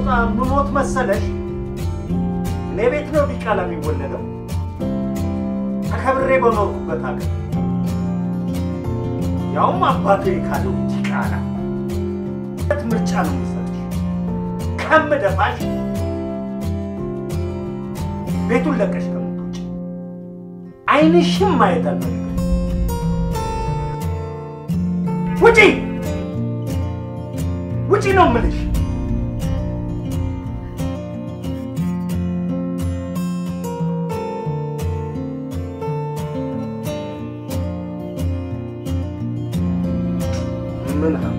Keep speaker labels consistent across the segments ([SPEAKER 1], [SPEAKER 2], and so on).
[SPEAKER 1] ምሞት መሰለሽ ለቤት ነው ዲቃላ የሚወለደው ተከብሬ በኖርኩበት ሀገር ያውም አባቴ ካለው ዲቃላ ምርጫ ነው የሚሰጥሽ ከምደፋሽ ቤቱን ለቀሽ ከምትወጪ አይንሽም ማየት አልፈልግም ውጪ ነው የምልሽ منها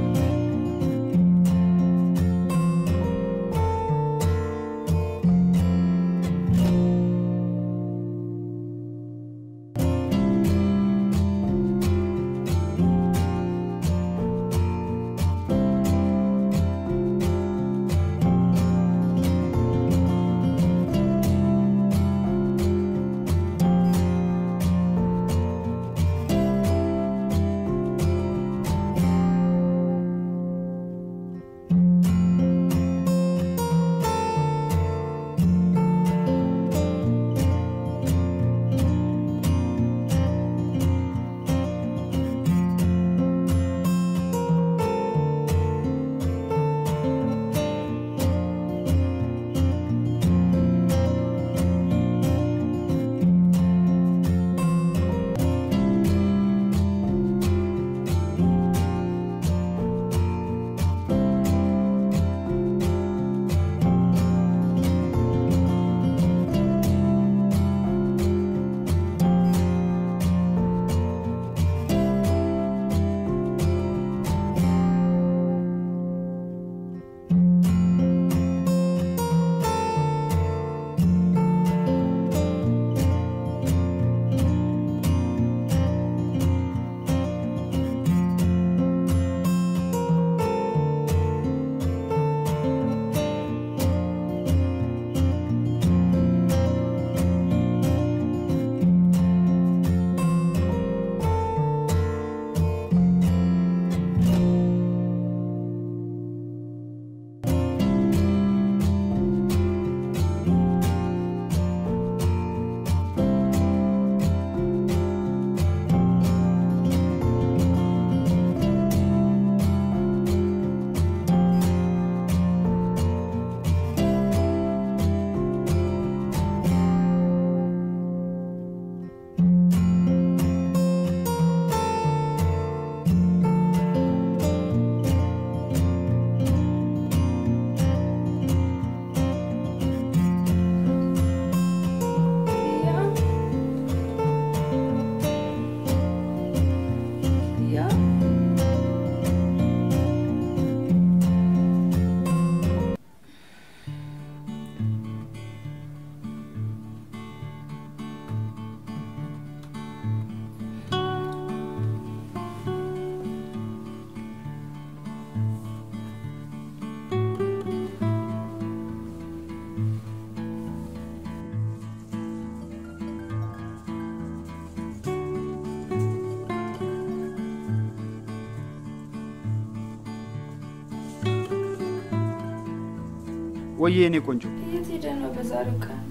[SPEAKER 2] ወይኔ ቆንጆ
[SPEAKER 3] የት ሄደ ነው በዛሬው ቀን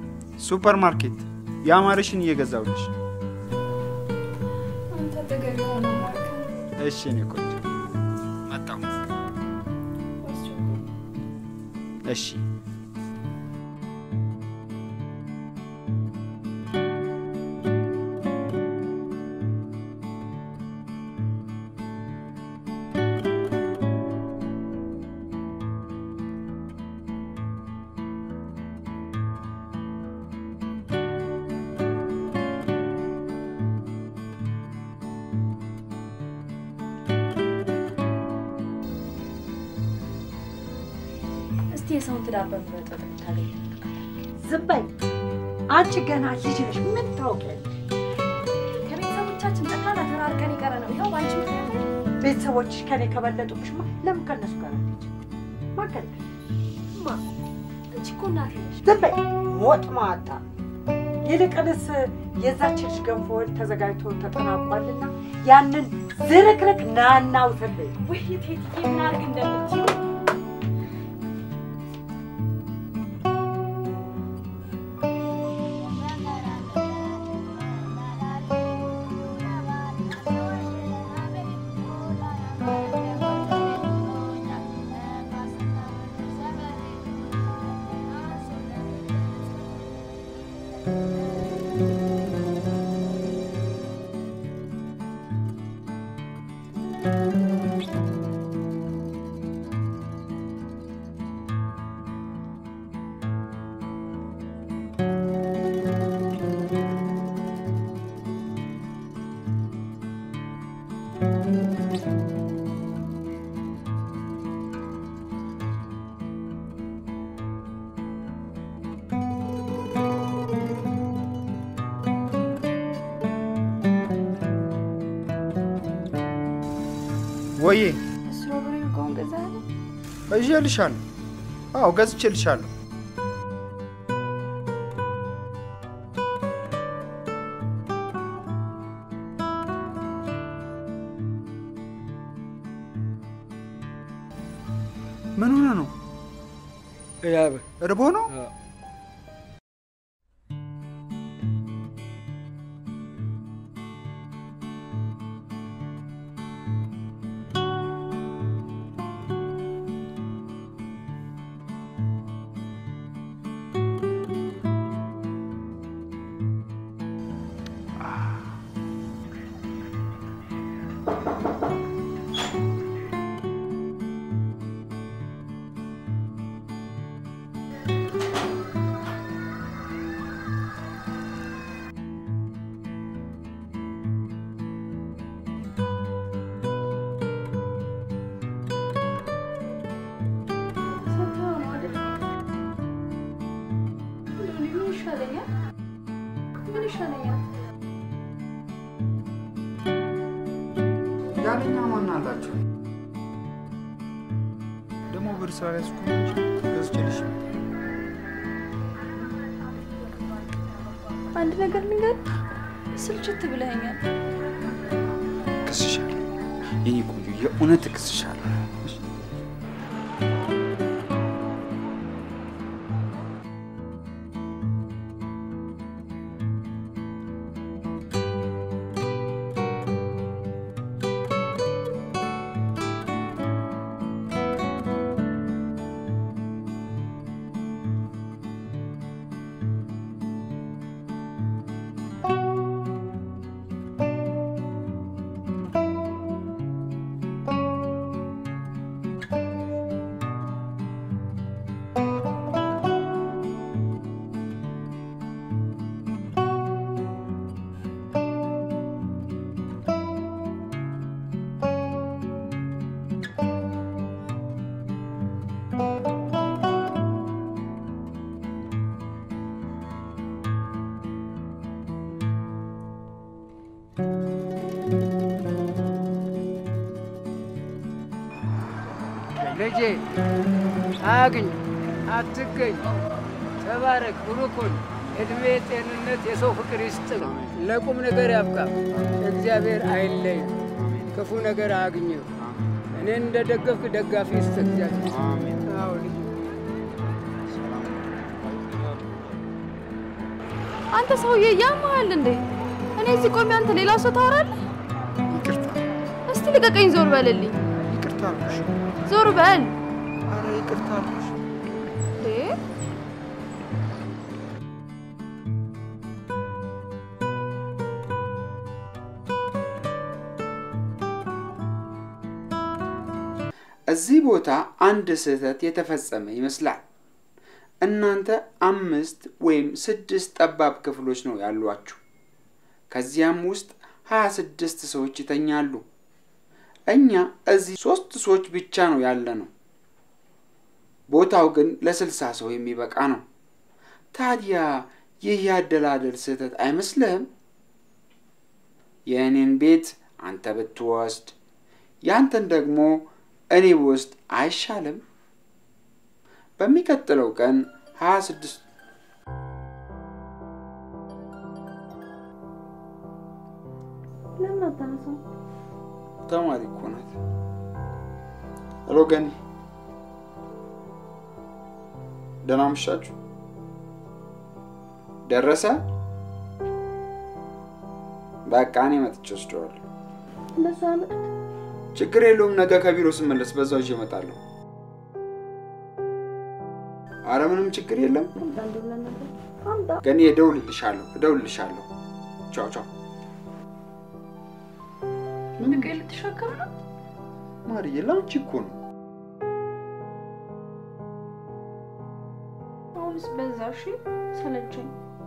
[SPEAKER 2] ሱፐርማርኬት ያማረሽን እየገዛውልሽ
[SPEAKER 3] አንተ ተገቢ ሆነ ማለት
[SPEAKER 2] እሺ እኔ ቆንጆ መጣሁ እሺ
[SPEAKER 4] የሰውን ትዳር በመረጠው ተታገኝ
[SPEAKER 5] ዝባይ አንቺ ገና ልጅ ነሽ ምን ታውቂያለሽ
[SPEAKER 4] ከቤተሰቦቻችን ጠቅላላ ተራርቀን ይቀረ ነው ይሄው ባንቺ
[SPEAKER 5] ቤተሰቦችሽ ከኔ ከበለጡብሽማ ለምን ከነሱ ጋር አትሄጂ ማከለ
[SPEAKER 4] አንቺ እኮ እናቴ ነሽ
[SPEAKER 5] ዝባይ ሞት ማጣ ይልቅንስ የዛችሽ ገንፎ ተዘጋጅቶ ተጠናቋልና ያንን ዝርክርክ ናናው ዝባይ
[SPEAKER 4] ወይ ቴት ይናርግ እንደምትይ
[SPEAKER 2] ወይ
[SPEAKER 3] ስትሮበሪ እርጎን ገዛኸኝ?
[SPEAKER 2] እዤልሻለሁ። አዎ ገዝቼልሻለሁ። ምን ሆነ ነው? እርቦ ነው? ያለኛ ማን አላችሁ? ደሞ ብር ሳይስኩ ገዝቼልሽ
[SPEAKER 3] አንድ ነገር ልንገር፣ ስልችት ብለኸኛል።
[SPEAKER 2] ክስሻለሁ የኔ ቆንጆ፣ የእውነት ክስሻለሁ።
[SPEAKER 6] ልጄ አግኝ አትገኝ፣ ተባረክ፣ ብሩኩን እድሜ ጤንነት የሰው ፍቅር ይስጥ፣ ለቁም ነገር ያብቃ። እግዚአብሔር አይለይ፣ ክፉ ነገር አግኝ። እኔ እንደደገፍክ ደጋፊ ይስጥ እግዚአብሔር። አሜን። አዎ ልጄ።
[SPEAKER 3] አንተ ሰውዬ ያማል እንዴ? እኔ እዚህ ቆሜ አንተ ሌላ ሰው ታወራለህ?
[SPEAKER 2] ይቅርታ።
[SPEAKER 3] እስቲ ልቀቀኝ፣ ዞር በልልኝ።
[SPEAKER 2] ይቅርታ አልኩሽ።
[SPEAKER 3] ዞር በል።
[SPEAKER 2] አረ ይቅርታ አልኩሽ። እዚህ ቦታ አንድ ስህተት የተፈጸመ ይመስላል። እናንተ 5 ወይም 6 ጠባብ ክፍሎች ነው ያሏችሁ። ከዚያም ውስጥ 26 ሰዎች ይተኛሉ። እኛ እዚህ 3 ሰዎች ብቻ ነው ያለነው። ቦታው ግን ለ60 ሰው የሚበቃ ነው። ታዲያ ይህ ያደላደል ስህተት አይመስልህም? የእኔን ቤት አንተ ብትወስድ ያንተን ደግሞ እኔ ብወስድ አይሻልም? በሚቀጥለው ቀን 26
[SPEAKER 3] ለምን አታነሳም?
[SPEAKER 2] ተማሪ እኮ ናት። ሄሎ ገኒ፣ ደህና መሻችሁ? ደረሰ? በቃ እኔ መጥቼ ወስደዋለሁ።
[SPEAKER 3] እንደሱ አመጡት።
[SPEAKER 2] ችግር የለውም። ነገ ከቢሮ ስመለስ በዛው ይዤ እመጣለሁ። አረ ምንም ችግር የለም። ገኒ እደውልልሻለሁ። ቻው ቻው።
[SPEAKER 3] ምን ገል ተሸከም ነው?
[SPEAKER 2] ማርዬ ላንቺ እኮ ነው።
[SPEAKER 3] አሁንስ በዛሽ ሰለቸኝ።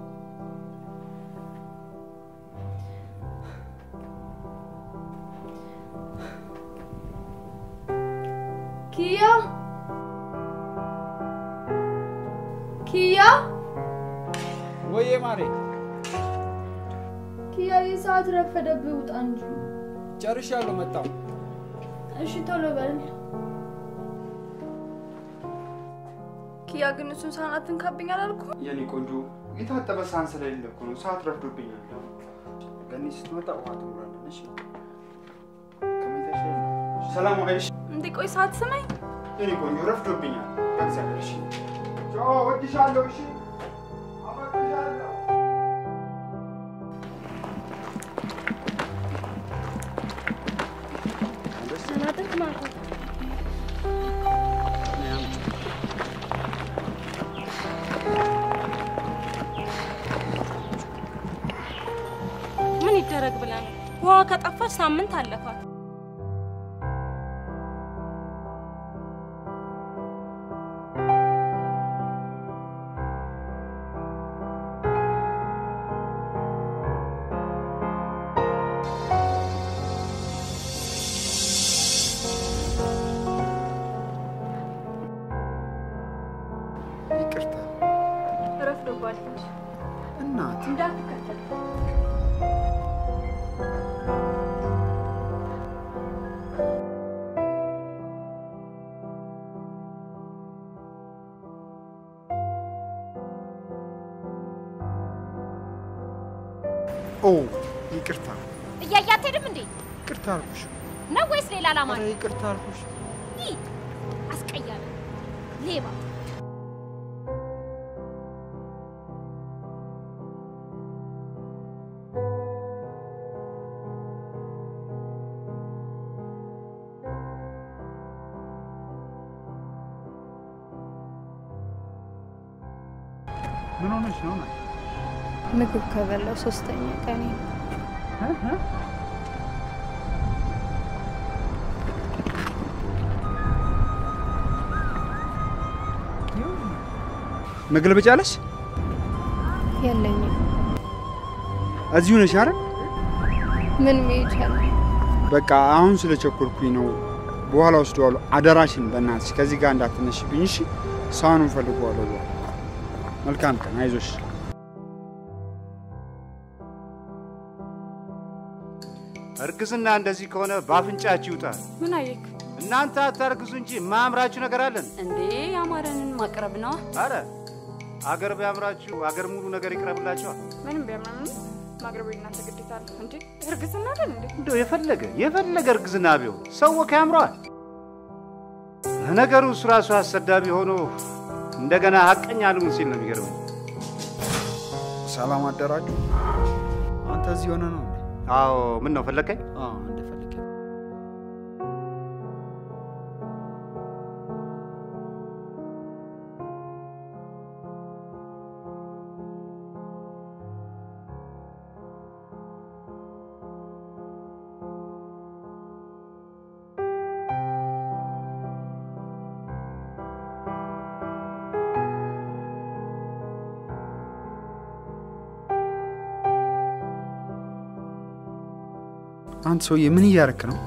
[SPEAKER 3] ኪያ
[SPEAKER 2] ወይዬ ማሬ።
[SPEAKER 3] ኪያ የሰዓት ረፈደብህ፣ ውጣ እንጂ።
[SPEAKER 2] ጨርሻለሁ፣ መጣሁ።
[SPEAKER 3] እሺ ቶሎ በል ኪያ ግን እሱን ሳናትን ካብኝ አላልኩ
[SPEAKER 2] የኔ ቆንጆ የታጠበ ሳህን ስለሌለ እኮ ነው ሰዓት ረፍዶብኛል ገኒ ስትመጣ ውሃ ትሞላለች ሰላም አለሽ
[SPEAKER 3] እንዴ ቆይ ሰዓት ስመኝ
[SPEAKER 2] የኔ ቆንጆ ረፍዶብኛል እግዚአብሔር እሺ ቻው ወድሻለሁ እሺ አመጣለሁ
[SPEAKER 3] ሰናትን ማለት
[SPEAKER 7] ምን ይደረግ ብላ ነው ውሃ ከጠፋች ሳምንት አለፋት
[SPEAKER 2] ይቅርታ
[SPEAKER 3] ረፍዶባል
[SPEAKER 2] እናት
[SPEAKER 3] እንዳትከተል
[SPEAKER 2] ኦ ይቅርታ
[SPEAKER 7] እያያት ሄድም እንዴ
[SPEAKER 2] ይቅርታ አልኩሽ
[SPEAKER 7] ነው ወይስ ሌላ አላማ ነው
[SPEAKER 2] ይቅርታ አልኩሽ
[SPEAKER 7] አስቀያለ ሌባ
[SPEAKER 2] ምን ሆነሽ ነው ማለት
[SPEAKER 3] ምግብ ከበላው 3ኛ ቀኔ
[SPEAKER 2] መግለጫ አለሽ
[SPEAKER 3] የለኝም
[SPEAKER 2] እዚሁ ነሽ አይደል
[SPEAKER 3] ምን ይቻላል
[SPEAKER 2] በቃ አሁን ስለቸኮልኩኝ ነው በኋላ ወስደዋለሁ አደራሽን በእናትሽ ከዚህ ጋር እንዳትነሽብኝ እሺ ሳኑን ፈልጓለሁ መልካም ቀን አይዞሽ
[SPEAKER 1] እርግዝና እንደዚህ ከሆነ ባፍንጫችሁ ይውጣል
[SPEAKER 7] ምን አየክ
[SPEAKER 1] እናንተ አታርግዙ እንጂ ማምራችሁ ነገር አለን
[SPEAKER 7] እንዴ ያማረንን ማቅረብ ነው
[SPEAKER 1] አረ አገር ቢያምራችሁ አገር ሙሉ ነገር ይቅረብላችኋል
[SPEAKER 3] ምንም ቢያምራም ማቅረብ እናንተ ግዴታ አለ እንዴ እርግዝና አይደል እንዴ
[SPEAKER 1] እንደው የፈለገ እርግዝና ቢሆን ሰው ወካ ያምራል ነገሩ ራሱ አሰዳቢ ሆኖ እንደገና ሐቀኛ ልሙን ሲል ነው የሚገርመው
[SPEAKER 2] ሰላም አደራችሁ አንተ እዚህ ሆነ ነው
[SPEAKER 1] አዎ ምን ነው ፈለከኝ
[SPEAKER 2] እንደፈለከኝ አንተ ሰውዬ ምን እያረክ ነው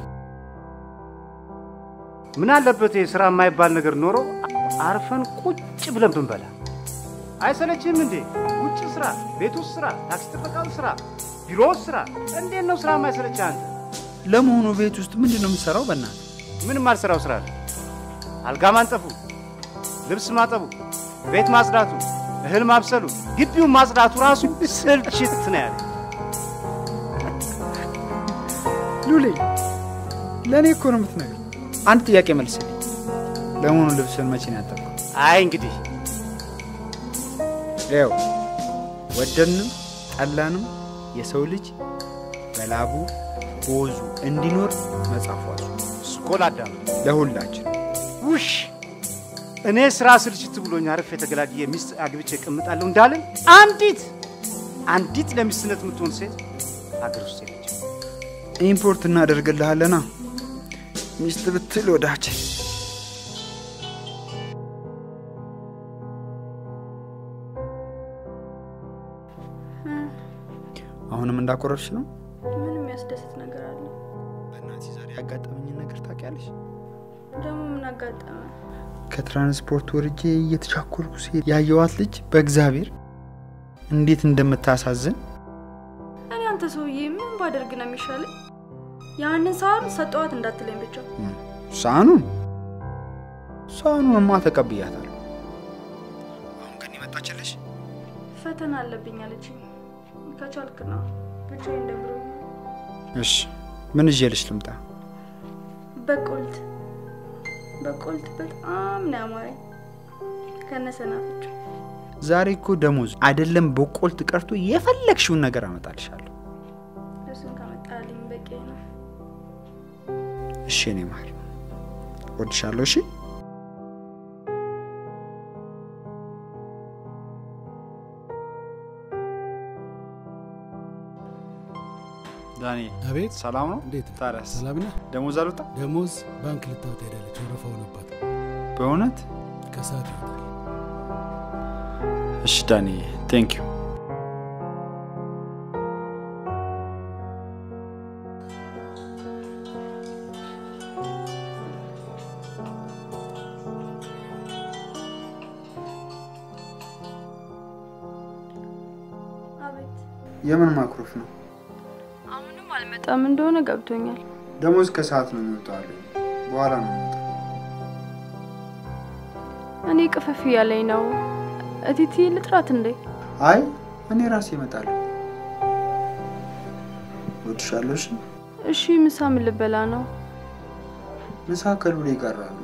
[SPEAKER 1] ምን አለበት የሥራ የማይባል ነገር ኖሮ አርፈን ቁጭ ብለን ብንበላ አይሰለችም እንዴ ውጭ ስራ ቤት ውስጥ ስራ ታክሲ ጥበቃው ስራ ቢሮ ውስጥ ስራ እንዴት ነው ስራ የማይሰለች አንተ
[SPEAKER 2] ለመሆኑ ቤት ውስጥ ምንድነው የምትሰራው በእናትህ
[SPEAKER 1] ምንም አልሰራው ስራ አልጋ ማንጠፉ ልብስ ማጠቡ ቤት ማጽዳቱ እህል ማብሰሉ ግቢውን ማጽዳቱ ራሱ ስልችት ነው ያለ
[SPEAKER 2] ሉሌ ለኔ እኮ ነው የምትነግረው አንድ ጥያቄ መልስልኝ ለመሆኑ ልብስን መቼ ነው ያጠብከው
[SPEAKER 1] አይ እንግዲህ
[SPEAKER 2] ያው ወደንም ጠላንም የሰው ልጅ በላቡ ቦዙ እንዲኖር መጻፏል
[SPEAKER 1] ስኮላዳ
[SPEAKER 2] ለሁላችን
[SPEAKER 1] ውሽ እኔ ስራ ስልችት ብሎኝ አረፍ የተገላግየ ሚስት አግብቼ እቀምጣለሁ እንዳልን አንዲት ለሚስትነት የምትሆን ሴት አገር ውስጥ የለች
[SPEAKER 2] ኢምፖርት እናደርግልሃለና ሚስት ብትል ወዳች አሁንም እንዳቆረብሽ ነው
[SPEAKER 3] ምንም ያስደስት ነገር አለ
[SPEAKER 2] በእናትህ ዛሬ ያጋጠመኝ ነገር ታውቂያለሽ
[SPEAKER 3] ደግሞ ምን አጋጠመ
[SPEAKER 2] ከትራንስፖርት ወርጄ እየተቻኮልኩ ሲል ያየዋት ልጅ በእግዚአብሔር እንዴት እንደምታሳዝን
[SPEAKER 3] እኔ አንተ ሰውዬ ምን ባደርግ ነው የሚሻለኝ ያንን ሳር ሰጠዋት እንዳትለኝ ብቻ
[SPEAKER 2] ሳኑንማ ተቀብያታለሁ። አሁን ግን ይመጣችልሽ?
[SPEAKER 3] ፈተና አለብኝ አለችኝ። ከቻልክ ነው ብቻዬን ደብሮኝ።
[SPEAKER 2] እሺ ምን ይዤልሽ ልምጣ?
[SPEAKER 3] በቆልት በጣም ነው ያማረኝ ከነሰናፍጩ።
[SPEAKER 2] ዛሬ እኮ ደሞዝ አይደለም በቆልት ቀርቶ የፈለግሽውን ነገር አመጣልሻለሁ።
[SPEAKER 3] እሱን ካመጣልኝ በቂ ነው።
[SPEAKER 2] እሺ እኔ ማር ወድሻለሁ። እሺ ዳኒ
[SPEAKER 8] አቤት
[SPEAKER 2] ሰላም ነው?
[SPEAKER 8] እንዴት
[SPEAKER 2] ታዲያስ
[SPEAKER 8] ሰላም ነህ?
[SPEAKER 2] ደሞዝ አልወጣ?
[SPEAKER 8] ደሞዝ ባንክ ልታወጣ ሄዳለች። ወረፋው ነባት።
[SPEAKER 2] በእውነት
[SPEAKER 8] ከሰዓት ይወጣል።
[SPEAKER 2] እሺ ዳኒ ቴንክ ዩ።
[SPEAKER 3] አቤት
[SPEAKER 2] የምን ማክሮፍ ነው?
[SPEAKER 3] አሁንም አልመጣም እንደሆነ ገብቶኛል።
[SPEAKER 2] ደሞዝ ከሰዓት ነው የሚወጣው። በኋላ ነው የሚወጣው።
[SPEAKER 3] እኔ ቅፍፍ ያለኝ ነው። እቲቲ ልጥራት እንዴ?
[SPEAKER 2] አይ እኔ ራሴ እመጣለሁ። ወድሻለሁ። እሺ
[SPEAKER 3] እሺ ምሳ ምን ልበላ ነው?
[SPEAKER 2] ምሳ ከሉሌ ጋር ነው።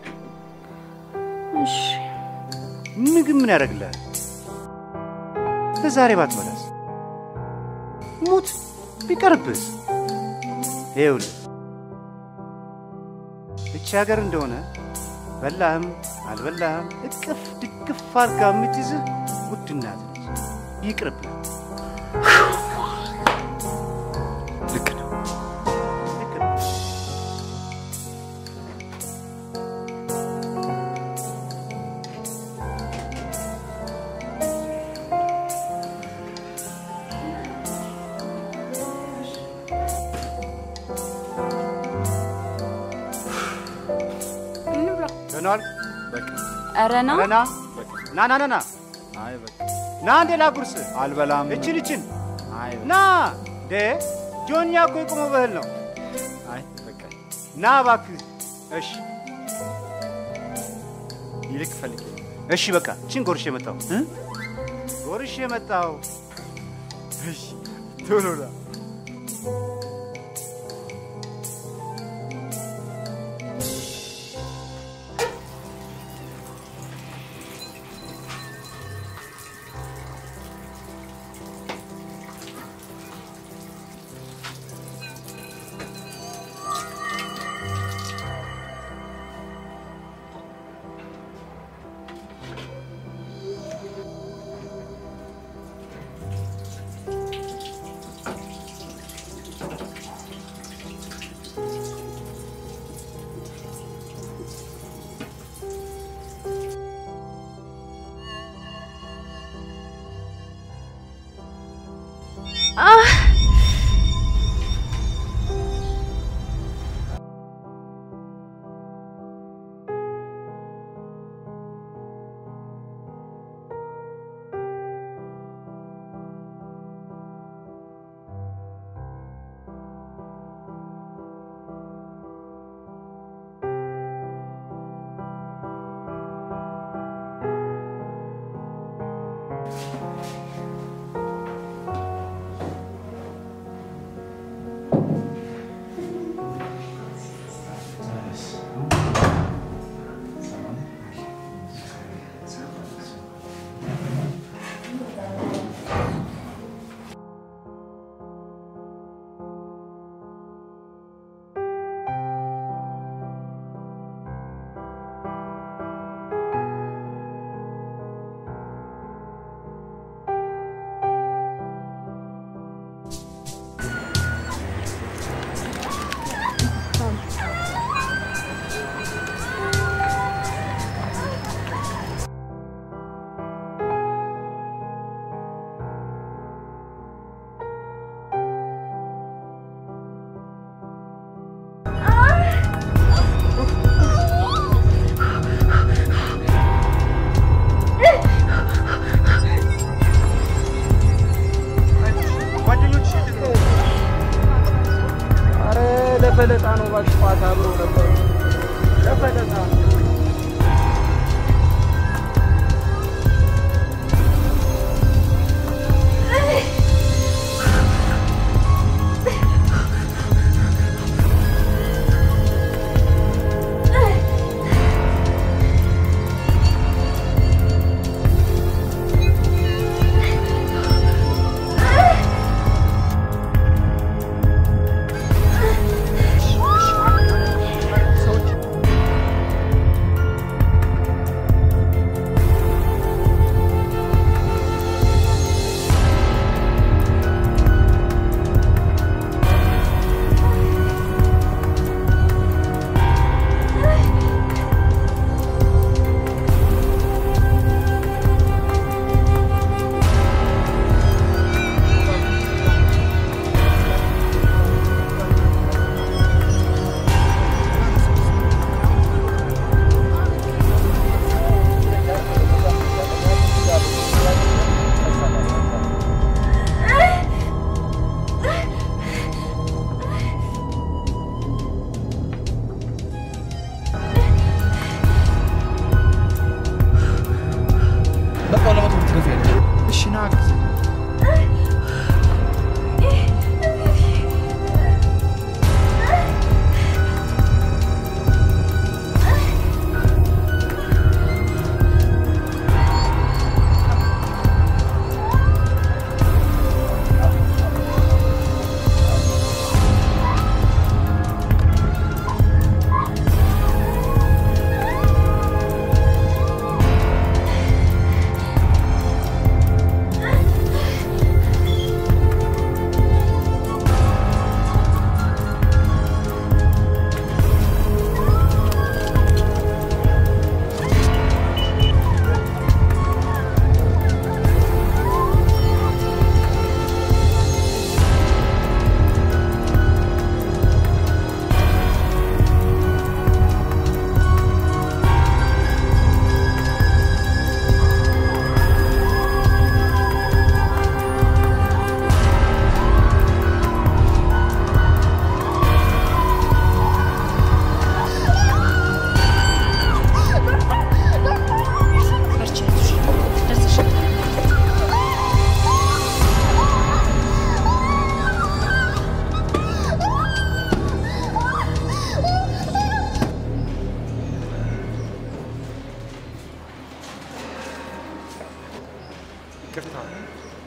[SPEAKER 3] እሺ
[SPEAKER 1] ምግብ ምን ያደርግልሃል? ለዛሬ ባትበላስ? ሙት ቢቀርብስ? ይኸውልህ እቺ ሀገር እንደሆነ በላህም አልበላህም እቅፍ ድግፍ አድርጋ የምትይዝህ ውድ እናት ነች። ይቅርብህ።
[SPEAKER 2] ልክ ነው።
[SPEAKER 1] ልክ ነው። ገናል በቃ
[SPEAKER 7] አረና
[SPEAKER 1] ና ና ና ና
[SPEAKER 2] አይ በቃ
[SPEAKER 1] ና እንደ ላጉርስ
[SPEAKER 2] አልበላም።
[SPEAKER 1] እችን
[SPEAKER 2] አይ
[SPEAKER 1] ና ደ ጆንያ እኮ የቆመው በህል ነው።
[SPEAKER 2] አይ በቃ
[SPEAKER 1] ና እባክህ። እሺ
[SPEAKER 2] ይልክ ፈልጌ።
[SPEAKER 1] እሺ በቃ እችን ጎርሼ መጣሁ ጎርሼ መጣሁ።
[SPEAKER 2] እሺ ቶሎ ና።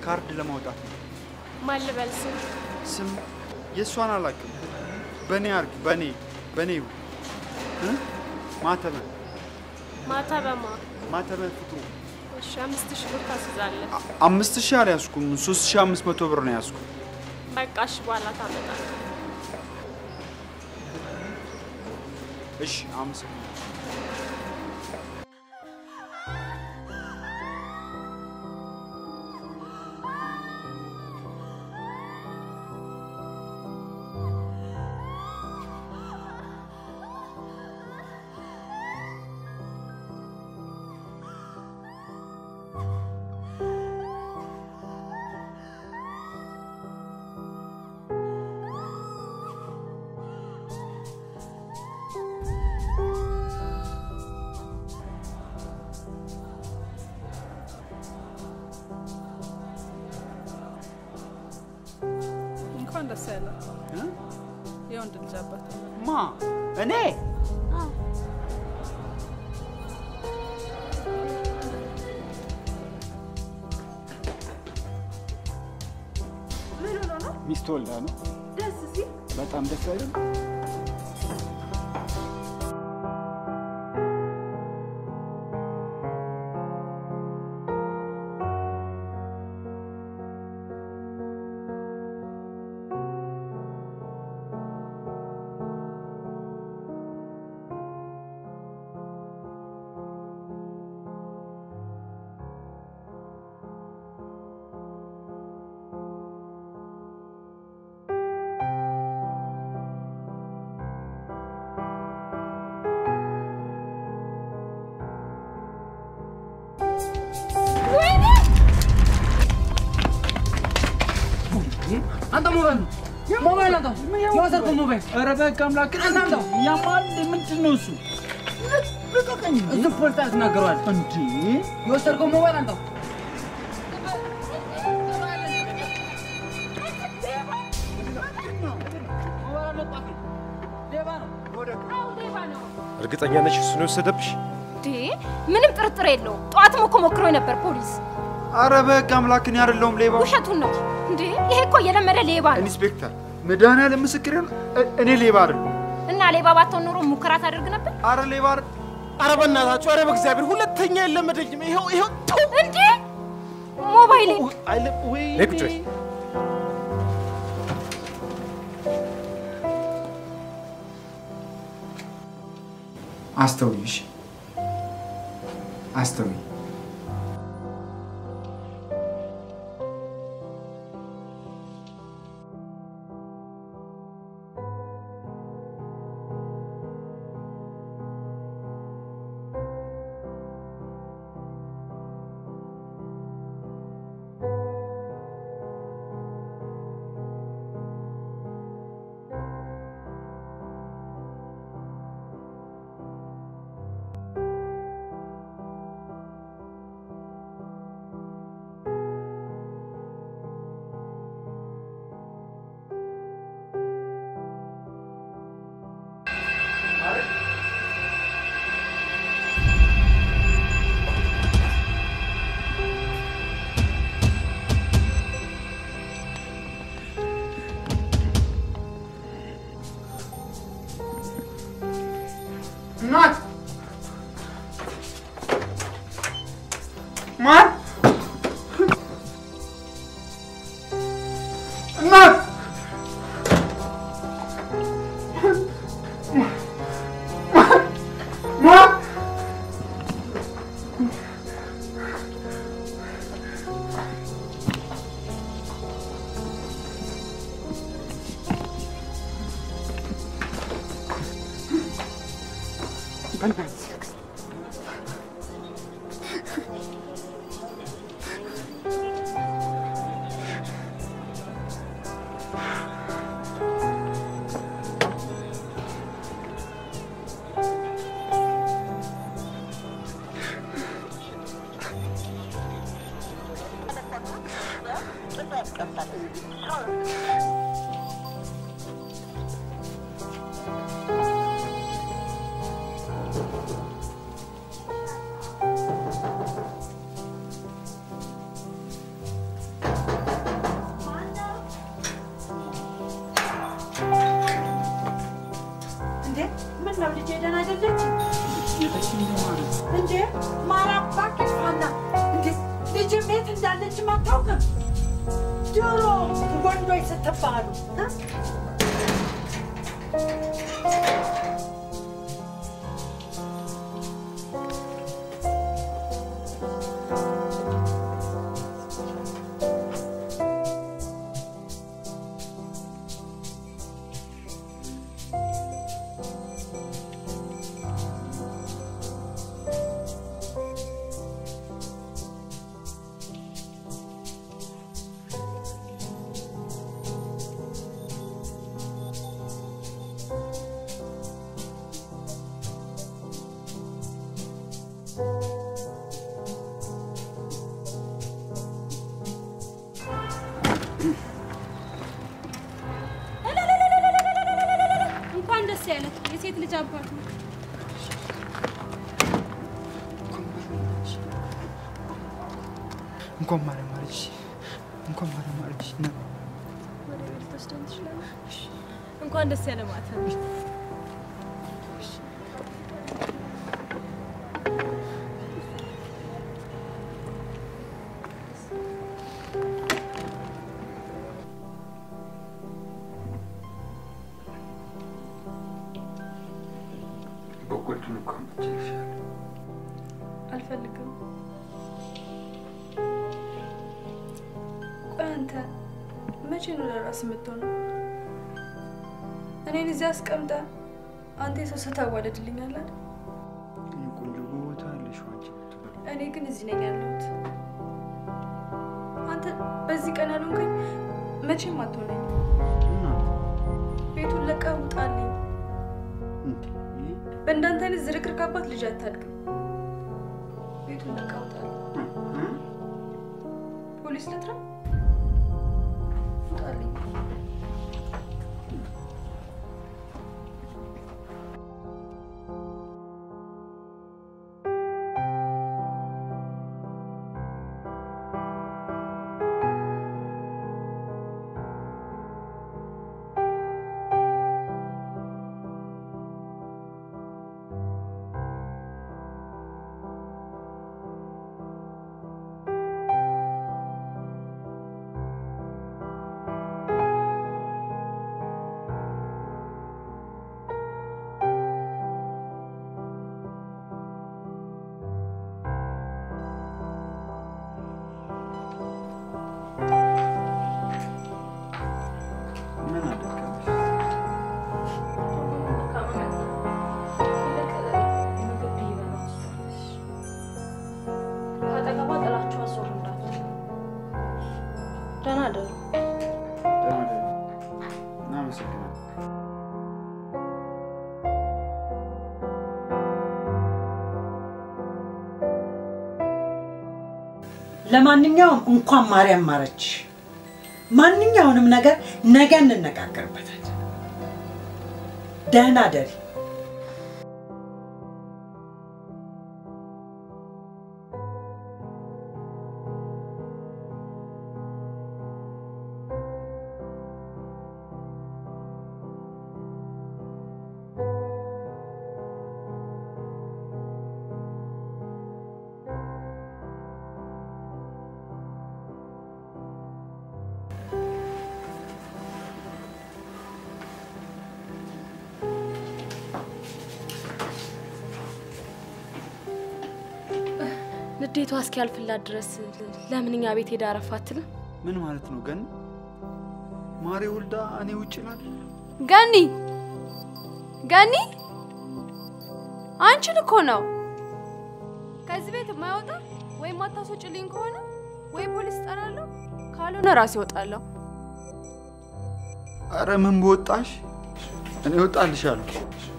[SPEAKER 2] ካርድ ለማውጣት ነው።
[SPEAKER 3] ማን ልበል
[SPEAKER 2] ስም የሷን አላውቅም። በኔ አርግ በኔ ማተበ ፍቅሩ።
[SPEAKER 3] እሺ 5000 ብር ታስይዛለህ።
[SPEAKER 2] 5000 አልያዝኩም 3500 ብር ነው ያዝኩት።
[SPEAKER 3] በቃ እሺ በኋላ ታመጣለህ።
[SPEAKER 2] እሺ አመሰግናለሁ። እኔ ሚስት ወልዳ ነው። ደስ ሲል በጣም ደስ አይደል?
[SPEAKER 6] موبايل انت يوصلكم موبايل ربك املاك انت يا مان ምንድነው እሱ ልቀቀኝ እሱ ፖሊስ ናገሯል እንዴ يوصلكم موبايل انت
[SPEAKER 9] እርግጠኛ ነሽ እሱ ነው የወሰደብሽ?
[SPEAKER 7] ምንም ጥርጥር የለውም። ጧትም እኮ ሞክሮኝ ነበር ፖሊስ።
[SPEAKER 2] አረ በህግ አምላክ እኔ አይደለሁም ሌባው።
[SPEAKER 7] ውሸቱን ነው እንዴ? ይሄ እኮ የለመደ ሌባ ነው።
[SPEAKER 2] ኢንስፔክተር መድኃኒዓለም ምስክሬ ነው። እኔ ሌባ አይደለሁም።
[SPEAKER 7] እና ሌባ ባትሆን ኖሮ ሙከራ ታደርግ ነበር?
[SPEAKER 2] አረ ሌባ
[SPEAKER 9] አረ በእናታችሁ አረ በእግዚአብሔር ሁለተኛ የለመደኝም። ይሄው
[SPEAKER 7] እንዴ ሞባይሌ
[SPEAKER 9] አይለ ወይ ለቁጭ
[SPEAKER 2] አስተውይሽ አስተውይ
[SPEAKER 5] አንቺም አታውቅም። ድሮ ወንዶች ስትባሉ
[SPEAKER 3] እንኳን ደስ ያለ ማለት ነው።
[SPEAKER 2] በቁልቱን እኮ መጥቼልሻለሁ።
[SPEAKER 3] አልፈልግም። ቆይ አንተ መቼ ነው ለራስ የምትሆነው? እኔን እዚህ አስቀምጠ አንተ የሰው ስታዋደድልኛለህ።
[SPEAKER 2] ቆንጆ ቦታ አለሽ አንቺ።
[SPEAKER 3] እኔ ግን እዚህ ነኝ ያለሁት። አንተ በዚህ ቀን ያሉንከኝ መቼም አትሆነኝ። ቤቱን ለቀህ ውጣልኝ። በእንዳንተ አይነት ዝርክርክ አባት ልጅ አታድግም። ቤቱን ለቀህ ውጣልኝ። ፖሊስ ልጥራ? ውጣልኝ።
[SPEAKER 5] ለማንኛውም እንኳን ማርያም ማረች። ማንኛውንም ነገር ነገ እንነጋገርበታለን። ደህና ደሪ።
[SPEAKER 3] ንዴቷ እስኪያልፍላት ድረስ ለምንኛ ቤት ሄዳ አረፋትል?
[SPEAKER 2] ምን ማለት ነው ገን? ማሪ ወልዳ እኔ ውጪ ናት?
[SPEAKER 3] ገኒ ገኒ አንቺን እኮ ነው ከዚህ ቤት የማይወጣ ወይ ማታስወጪልኝ ከሆነ ወይ ፖሊስ ጠራለሁ ካልሆነ ራሴ እወጣለሁ።
[SPEAKER 2] አረ ምን በወጣሽ? እኔ እወጣልሻለሁ።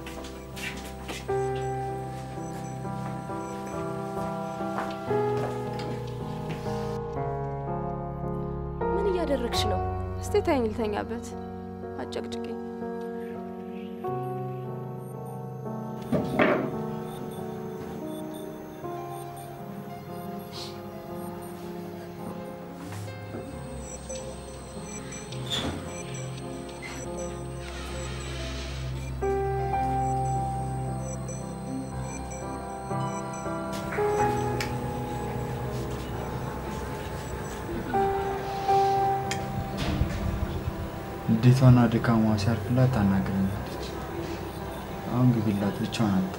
[SPEAKER 3] ያደረግሽ ነው? እስቲ ታይኝ ልተኛበት። አጨቅጭቂኝ።
[SPEAKER 2] ንዴቷና ድካሟ ሲያልፍላት ታናግረኛለች። አሁን ግቢላት ብቻዋን አትተኛ።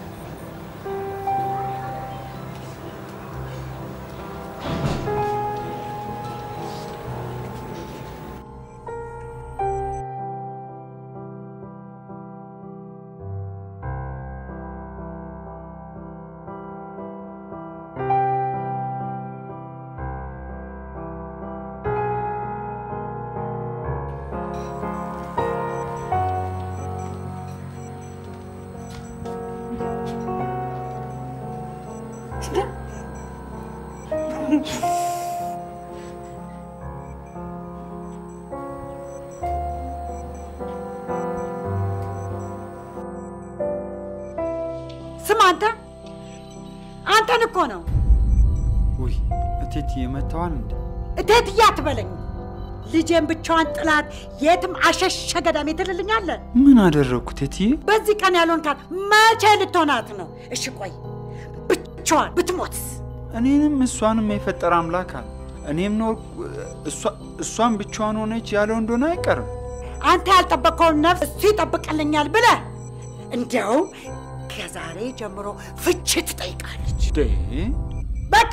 [SPEAKER 5] ስማንተ አንተን እኮ ነው።
[SPEAKER 2] ውይ እቴት የመታዋል እንዴ?
[SPEAKER 5] እቴት እያትበለኝ ልጄን ብቻዋን ጥላት የትም አሸሸ ገዳሜ ትልልኛለህ?
[SPEAKER 2] ምን አደረኩት እቴትዬ?
[SPEAKER 5] በዚህ ቀን ያልሆን ካል መቼ ልትሆናት ነው? እሺ ቆይ ብቻዋን ብትሞትስ?
[SPEAKER 2] እኔንም እሷንም የፈጠረ አምላክ አለ። እኔም ነው እሷን ብቻዋን ሆነች ያለው እንደሆነ አይቀርም።
[SPEAKER 5] አንተ ያልጠበቀውን ነፍስ እሱ ይጠብቅልኛል ብለህ እንዲያው ከዛሬ ጀምሮ ፍቺ ትጠይቃለች። በቃ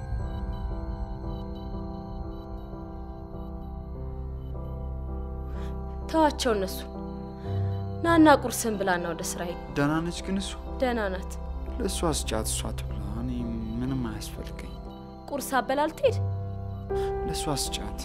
[SPEAKER 3] ተዋቸው እነሱ። ናና ቁርስን ብላና ወደ ስራ ሄድ።
[SPEAKER 2] ደህና ነች ግን እሱ?
[SPEAKER 3] ደህና ናት።
[SPEAKER 2] ለእሷ ስጫት፣ እሷ ትብላ። እኔ ምንም አያስፈልገኝ።
[SPEAKER 3] ቁርስ አበላል ትሄድ።
[SPEAKER 2] ለእሷ ስጫት።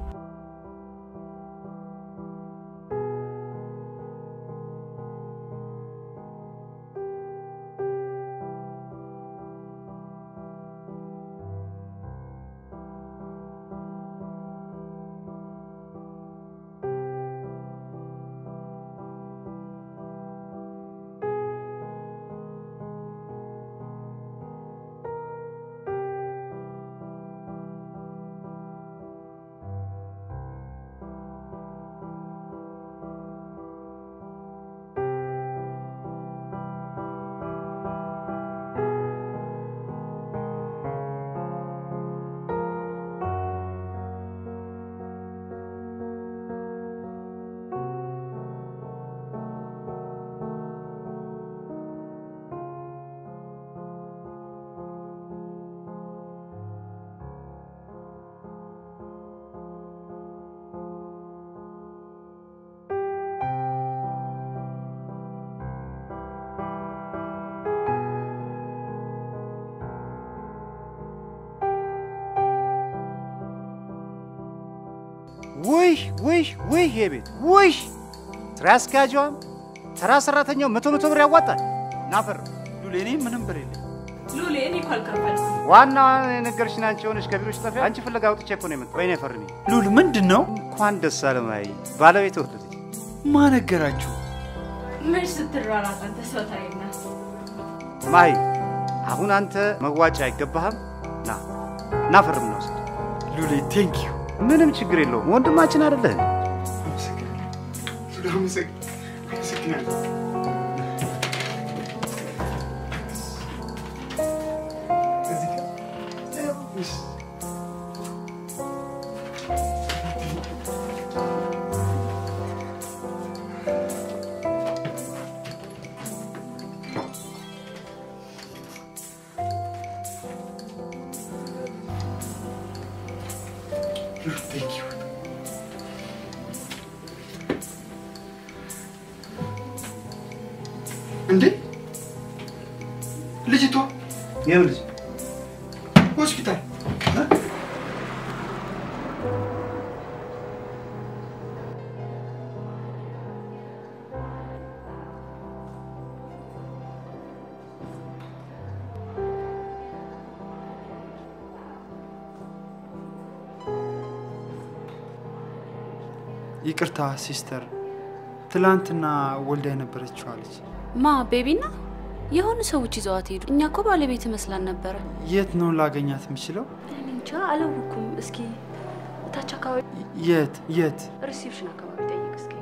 [SPEAKER 1] ውይ የቤት ውይ ስራ አስኪያጇም ተራ ሰራተኛው መቶ ብር ያዋጣል። ናፈር
[SPEAKER 2] ሉሌ፣ እኔ ምንም ብር የለኝም።
[SPEAKER 10] ሉሌ፣ እኔ እኮ አልከፈልኩም።
[SPEAKER 1] ዋና የነገርሽን አንቺ ሆነሽ ከቢሮሽ ጠፋ። አንቺ ፍለጋ አውጥቼ እኮ ነው የመጣው። ወይኔ ፈርሚ።
[SPEAKER 2] ሉል፣ ምንድን ነው?
[SPEAKER 1] እንኳን ደስ አለ ማይ ባለቤት ወለደች።
[SPEAKER 2] ማን ነገራችሁ?
[SPEAKER 10] ምን ስትራራጥ አንተ ሰውታይና
[SPEAKER 1] ማይ፣ አሁን አንተ መዋጫ አይገባህም። ና ፈርም ነው።
[SPEAKER 2] ሉሌ፣ ቴንክ ዩ።
[SPEAKER 1] ምንም ችግር የለውም። ወንድማችን አይደለህ?
[SPEAKER 2] Thank you. እንዴ ልጅቷ
[SPEAKER 1] የምን ልጅ?
[SPEAKER 2] ሆስፒታል ይቅርታ ሲስተር፣ ትላንትና ወልዳ የነበረችው አለች።
[SPEAKER 11] ማ ቤቢና የሆኑ ሰዎች ይዘዋት ሄዱ። እኛ እኮ ባለቤት መስላን ነበረ።
[SPEAKER 2] የት ነው ላገኛት የምችለው?
[SPEAKER 11] እንጃ አላወኩም። እስኪ ታች አካባቢ።
[SPEAKER 2] የት?
[SPEAKER 11] ሪሴፕሽን አካባቢ ጠይቅ እስኪ።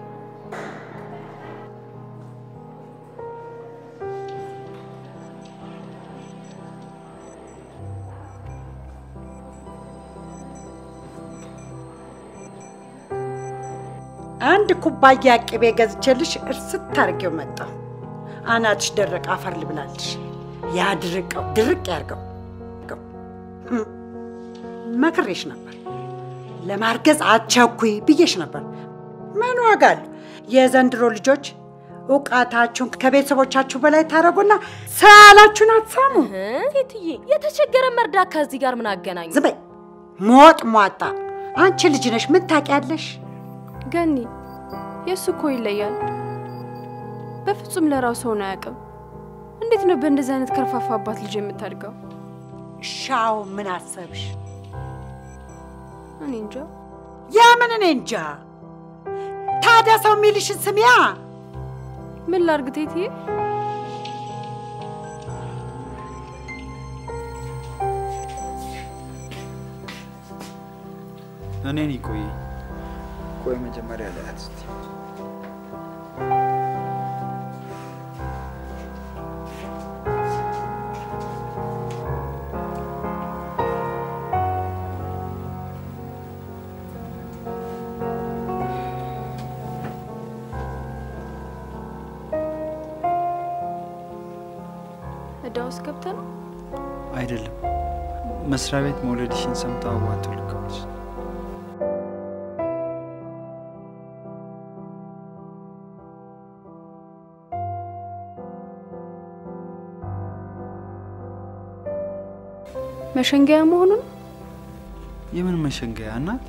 [SPEAKER 5] አንድ ኩባያ ቅቤ ገዝቼልሽ እርስት ታርጌው መጣሁ። አናትሽ ደረቅ አፈር ልብላልሽ። ያድርቀው ድርቅ ያርገው። መክሬሽ ነበር። ለማርገዝ አትቸኩይ ብዬሽ ነበር። ምን ዋጋ አለው? የዘንድሮ ልጆች እውቀታችሁን ከቤተሰቦቻችሁ በላይ ታረጉና ሳላችሁን አትሰሙ።
[SPEAKER 3] ሴትዬ የተቸገረ መርዳት ከዚህ ጋር ምን አገናኘው?
[SPEAKER 5] ዝም በይ ሞጥ ሟጣ። አንቺ ልጅ ነሽ ምን ታውቂያለሽ?
[SPEAKER 3] ገኒ የሱ እኮ ይለያል። በፍጹም ለራሱ ሆነ አያውቅም። እንዴት ነው በእንደዚህ አይነት ከርፋፋ አባት ልጅ የምታድገው?
[SPEAKER 5] ሻው ምን አሰብሽ?
[SPEAKER 3] እኔ እንጃ።
[SPEAKER 5] ያምን እኔ እንጃ። ታዲያ ሰው የሚልሽን ስሚያ።
[SPEAKER 3] ምን ላርግ ቴትዬ?
[SPEAKER 2] እኔን ቆይ መጀመሪያ ላይ አትስቲ
[SPEAKER 3] እዳውስ ገብተህ ነው?
[SPEAKER 2] አይደለም መስሪያ ቤት መውለድሽን ሰምታ አዋቶ ልከውልሽ።
[SPEAKER 3] መሸንገያ መሆኑ ነው?
[SPEAKER 2] የምን መሸንገያ እናት?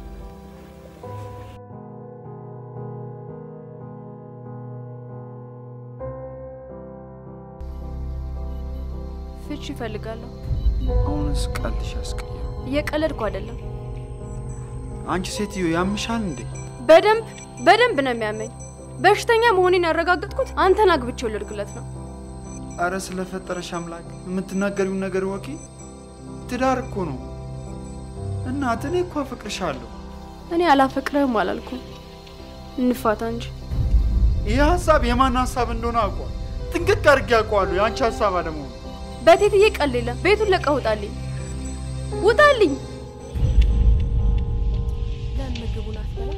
[SPEAKER 3] ፍቺ እፈልጋለሁ።
[SPEAKER 2] አሁንስ ቃልሽ ያስቀየም።
[SPEAKER 3] እየቀለድኩ አይደለም።
[SPEAKER 2] አንቺ ሴትዮ ያምሻል እንዴ?
[SPEAKER 3] በደንብ ነው የሚያመኝ። በሽተኛ መሆኔን ያረጋግጥኩት አንተን አግብቼ ወለድኩለት ነው።
[SPEAKER 2] አረ ስለፈጠረሽ አምላክ የምትናገሪው ነገር ወቂ። ትዳር እኮ ነው እናት። እኔ እኮ አፈቅርሻለሁ።
[SPEAKER 3] እኔ አላፈቅርህም አላልኩም። እንፋታ እንጂ።
[SPEAKER 2] ይህ ሀሳብ የማን ሀሳብ እንደሆነ አውቀዋለሁ። ጥንቅቅ አድርጌ አውቀዋለሁ። የአንቺ ሀሳብ አለመሆኑ።
[SPEAKER 3] በቴትዬ ቀልለ ቤቱን ለቀህ ውጣልኝ፣ ውጣልኝ። ለምግቡን አትበላ።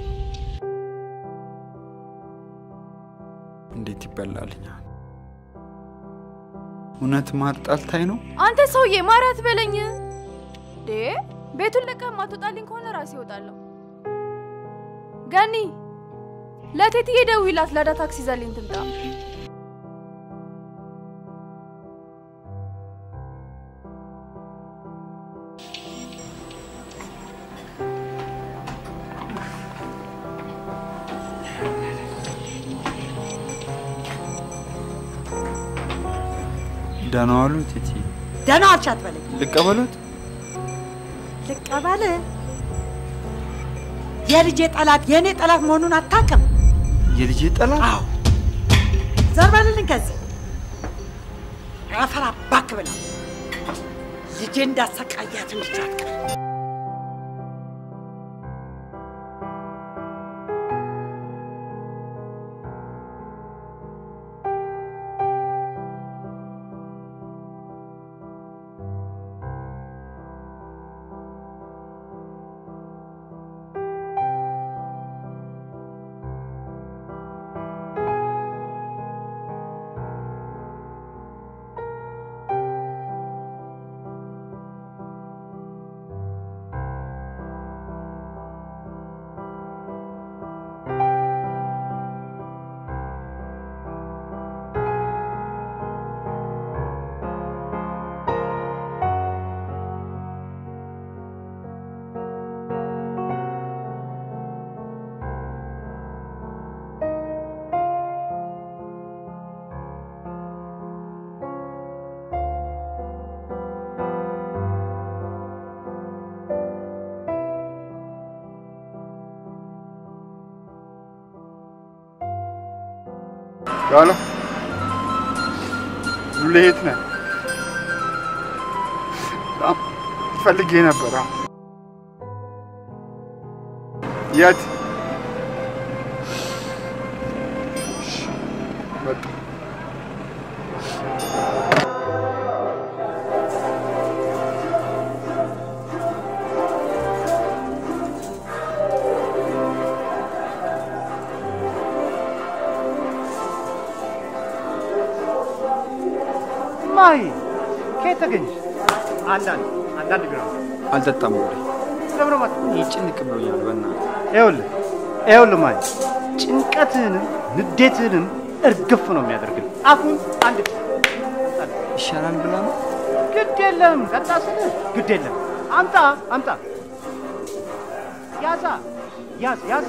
[SPEAKER 2] እንዴት ይበላልኛል? እውነት ማር ጣልታይ ነው?
[SPEAKER 3] አንተ ሰውዬ ማር አትበለኝ። ቤቱን ለቀህ ማትወጣልኝ ከሆነ ራሴ እወጣለሁ። ገኒ ለቴትዬ ደውይላት፣ ለዳ ታክሲ ይዛልኝ ትምጣ።
[SPEAKER 2] ደህና ዋሉ ቴትዬ።
[SPEAKER 5] ደህና ዋልሽ አትበለኝ።
[SPEAKER 2] ልቀበሉት?
[SPEAKER 5] ልቀበል? የልጄ ጠላት የኔ ጠላት መሆኑን አታውቅም?
[SPEAKER 2] የልጄ ጠላት?
[SPEAKER 5] አዎ። ዘር በልልኝ ከዚህ። አፈር አባክ ብላ ልጄ እንዳሰቃያት እንድትራቅ።
[SPEAKER 2] Galo. ሉሌት ነህ? ፈልጌ ነበር። የት? መጣ።
[SPEAKER 1] ማሂ ከየት ተገኘሽ? አንዳንድ ቢራ
[SPEAKER 2] አልጠጣም ወሬ
[SPEAKER 1] ለምን ማለት
[SPEAKER 2] ይጭንቅ ብሎኛል በእናትህ
[SPEAKER 1] ይኸውልህ ማሂ ጭንቀትህንም ንዴትህንም እርግፍ ነው የሚያደርግልህ አሁን አንድ
[SPEAKER 2] ይሻላል ብላ ነው
[SPEAKER 1] ግድ የለም ጠጣ ስልህ ግድ የለም አምጣ ያዝ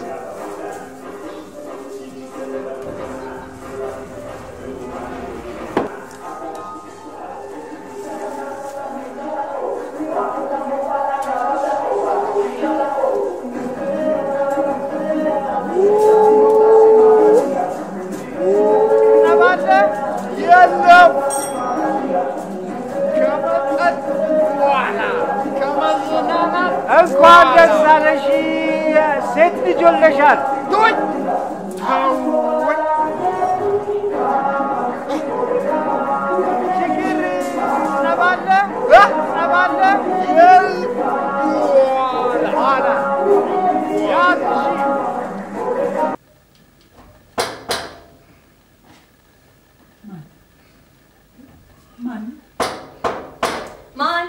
[SPEAKER 1] እንኳን ደስ አለሽ ሴት ልጅ ወልደሻል ችግር ጸባለ ኋላ ያዝሽ
[SPEAKER 10] ማን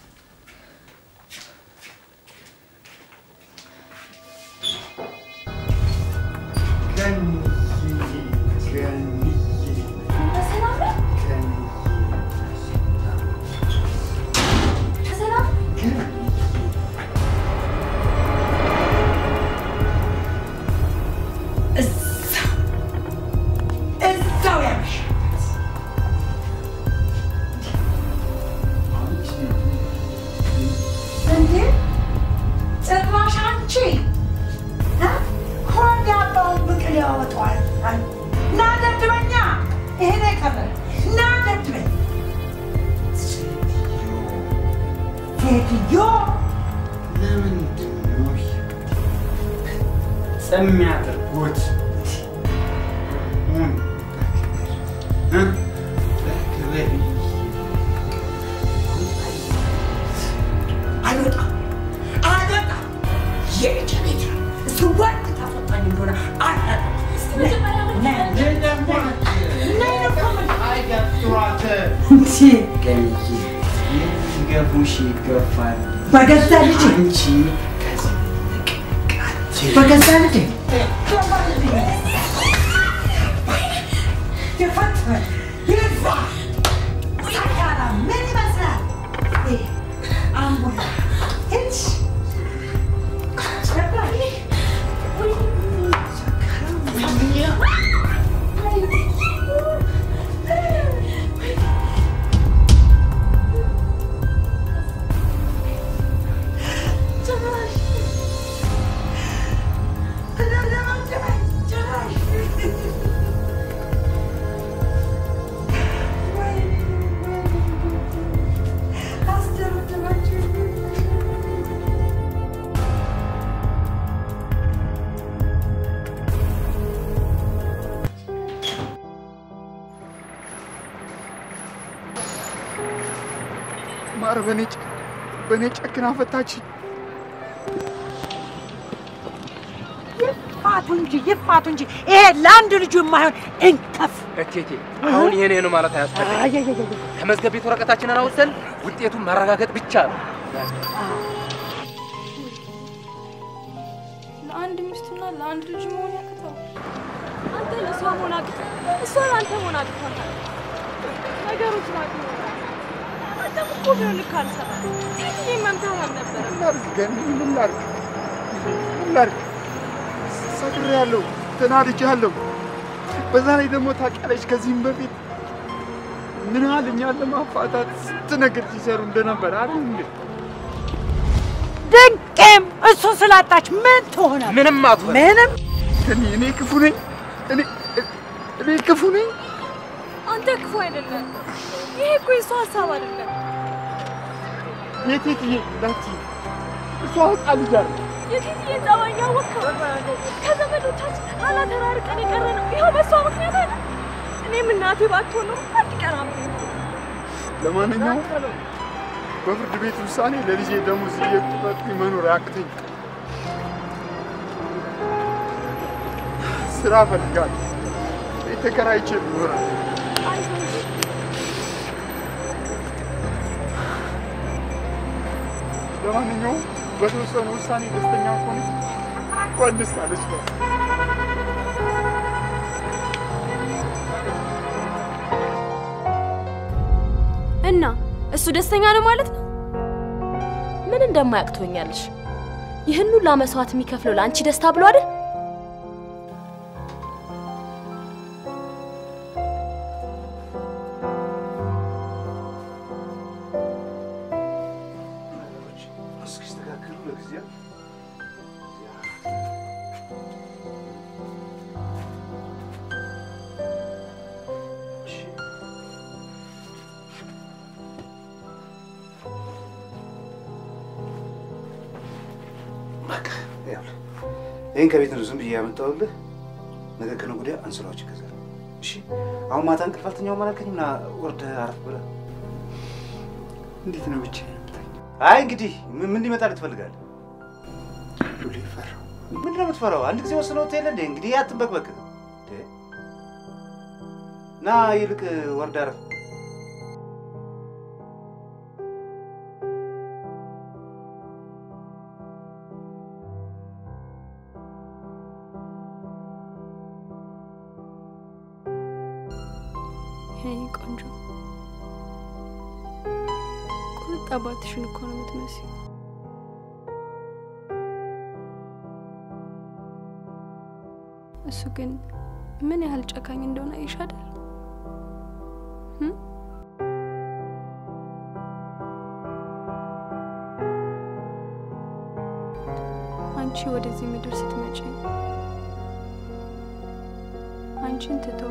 [SPEAKER 2] ማር በኔ ጨክና ፈታች
[SPEAKER 5] ይፋቱ እንጂ ይሄ ለአንድ ልጁ የማይሆን እንከፍ
[SPEAKER 6] እቴቴ አሁን የኔ ነው ማለት አያስፈልግም ከመዝገብ ቤት ወረቀታችንን አውጥተን ውጤቱን ማረጋገጥ ብቻ ነው
[SPEAKER 3] ለአንድ ሚስቱና ለአንድ ልጅ መሆን ያቅተው አንተ ለሷ መሆን አቅተው እሷ ለአንተ መሆን አቅተው ነገሮች ናቸው አንተ እኮ ቢሆን ልክ አልሰራም ይሄ መምታት አልነበረም
[SPEAKER 2] ምን ላድርግ ሰክሬያለሁ ተናድጃለሁ በዛ ላይ ደግሞ ታውቂያለሽ ከዚህም በፊት ምን ያህል እኛን ለማፋታት ስንት ነገር ሲሰሩ እንደነበር አይደል እንዴ
[SPEAKER 5] ድንቄም እሱ ስላጣች ምን ትሆናለህ
[SPEAKER 6] ምንም አትሆን
[SPEAKER 5] ምንም
[SPEAKER 2] እኔ ክፉ ነኝ እኔ ክፉ ነኝ
[SPEAKER 3] አንተ ክፉ አይደለም ይሄ እኮ የሷ ሀሳብ አይደለም
[SPEAKER 2] የቴትዬ ዳቲ እሷ ህፃን ልጅ አይደል
[SPEAKER 3] የቴትዬ ጸባይ ያወቅኸው ከዘመዶቻችን አላተራርቀን የቀረነው ይኸው በሷ ምክንያት አይደል እኔም እናቴ ባትሆን ነው አንድ ቀን
[SPEAKER 2] ለማንኛውም በፍርድ ቤት ውሳኔ ለልጄ ደሞዝ እየቆረጥኩ መኖር ያቅተኝ ስራ ፈልጋለሁ ተከራይቼ እኖራለሁ
[SPEAKER 12] ለማንኛውም በተወሰነ ውሳኔ ደስተኛ ሆነች እንኳን ደስ አለሽ ነው
[SPEAKER 3] እና እሱ ደስተኛ ነው ማለት ነው
[SPEAKER 7] ምን እንደማያቅቶኛልሽ ይህን ሁሉ መስዋዕት የሚከፍለው ለአንቺ ደስታ ብሎ አይደል
[SPEAKER 1] ይሄን ከቤት ነው ዝም ብዬ ያመጣሁልህ ነገ ከነገ ወዲያ አንስራዎች ይገዛል እሺ አሁን ማታ እንቅልፍ አልተኛውም አላልከኝም ና ወርደህ አረፍ ብለህ
[SPEAKER 2] እንዴት ነው ብቻ
[SPEAKER 1] አይ እንግዲህ ምን ሊመጣልህ ትፈልጋለህ
[SPEAKER 2] ሉሊ ፈራው
[SPEAKER 1] ምንድን ነው የምትፈራው አንድ ጊዜ ወስነው ትሄለ እንዴ እንግዲህ አትንበቅበቅ ና ይልቅ ወርደህ አረፍ
[SPEAKER 3] ቆንጆ ቁጣባትሽን እኮ ነው የምትመስለው እሱ ግን ምን ያህል ጨካኝ እንደሆነ አይሻደል አንቺ ወደዚህ ምድር ስትመጪ አንቺን ትተው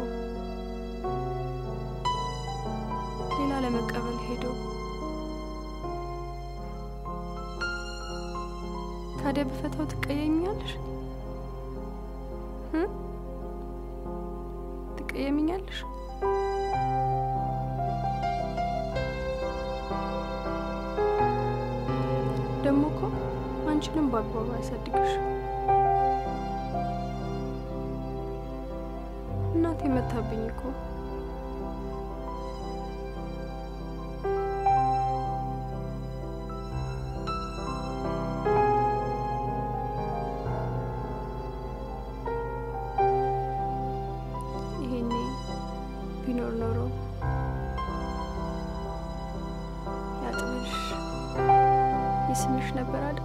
[SPEAKER 3] ሌላ ለመቀበል ሄዶ ታዲያ በፈታው ትቀየሚኛለሽ ትቀየሚኛለሽ ደግሞ እኮ አንቺንም በአግባቡ ያሳድግሽ እናቴ መታብኝ እኮ ስምሽ ነበር አይደል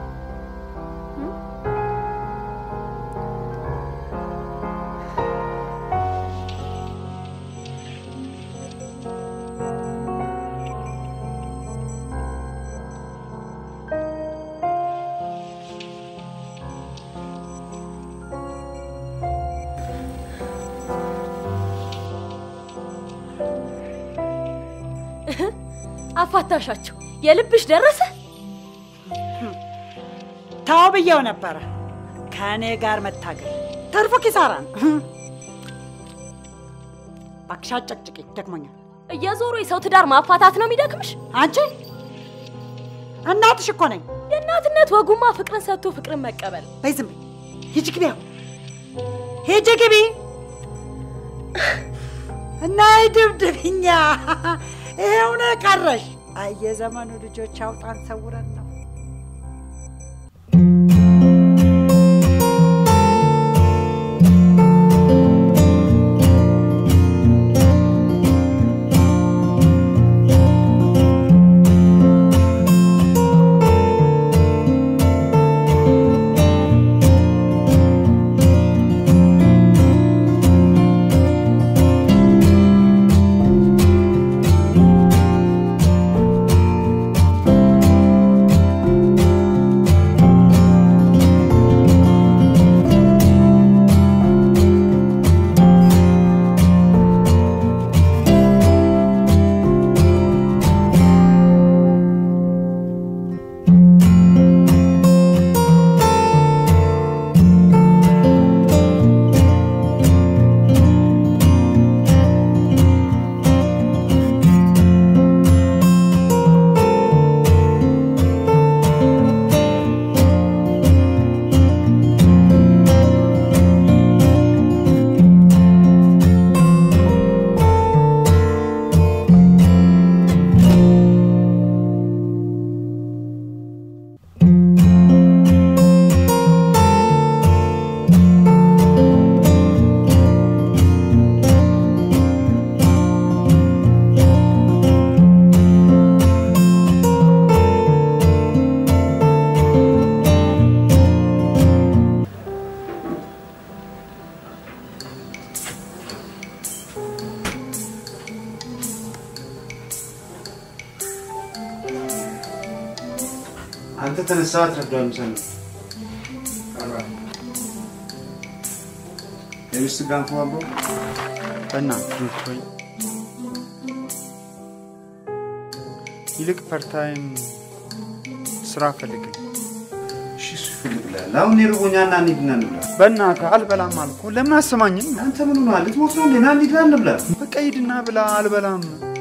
[SPEAKER 7] አፋታሻቸው የልብሽ ደረሰ
[SPEAKER 5] ታው ብየው ነበር ከኔ ጋር መታገል ተርፎ ኪሳራ ባክሻ ጨቅጭቂ ደክሞኛል
[SPEAKER 7] እየዞሩ የሰው ትዳር ማፋታት ነው የሚደክምሽ
[SPEAKER 5] አንቺ እናትሽ እኮ ነኝ
[SPEAKER 7] የእናትነት ወጉማ ፍቅርን ሰጥቶ ፍቅርን መቀበል
[SPEAKER 5] በይዝም ሂጂ ግቢ ሂጂ ግቢ እና ይድብድብኛ ይሄው ነው ቀረሽ አየዘመኑ ልጆች አውጣን ሰውረን ነው
[SPEAKER 1] አንተ ተነሳት ረዳም ሰን አራ ለምስ ጋንፎ አቦ
[SPEAKER 2] በእናትህ ወይ ይልቅ ፐርታይም ስራ ፈልግ።
[SPEAKER 1] እሺ ፈልግላል። አሁን ይርቦኛና እንሂድና እንብላ።
[SPEAKER 2] በእናትህ አልበላም አልኩ። ለምን አሰማኝም?
[SPEAKER 1] አንተ ምን ሆነሃል? ልትሞት ነው እንዴ? ና እንሂድና እንብላ።
[SPEAKER 2] በቃ ሂድና ብላ። አልበላም።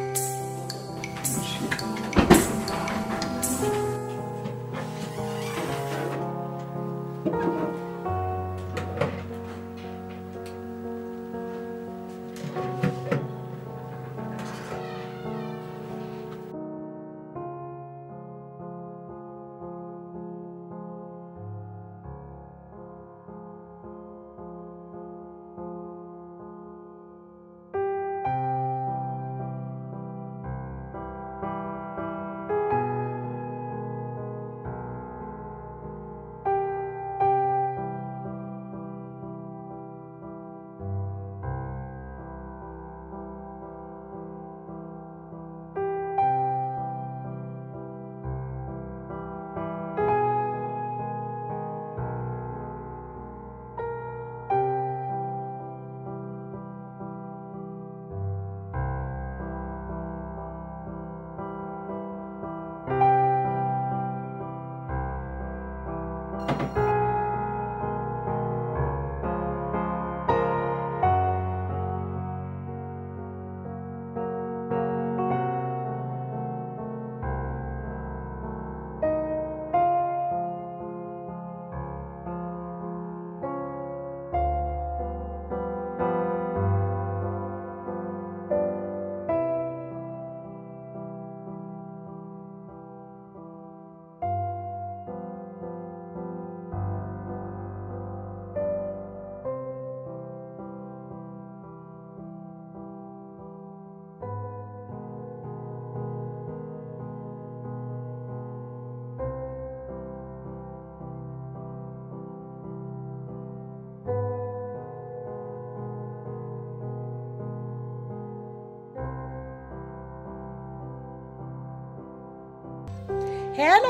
[SPEAKER 5] ሄሎ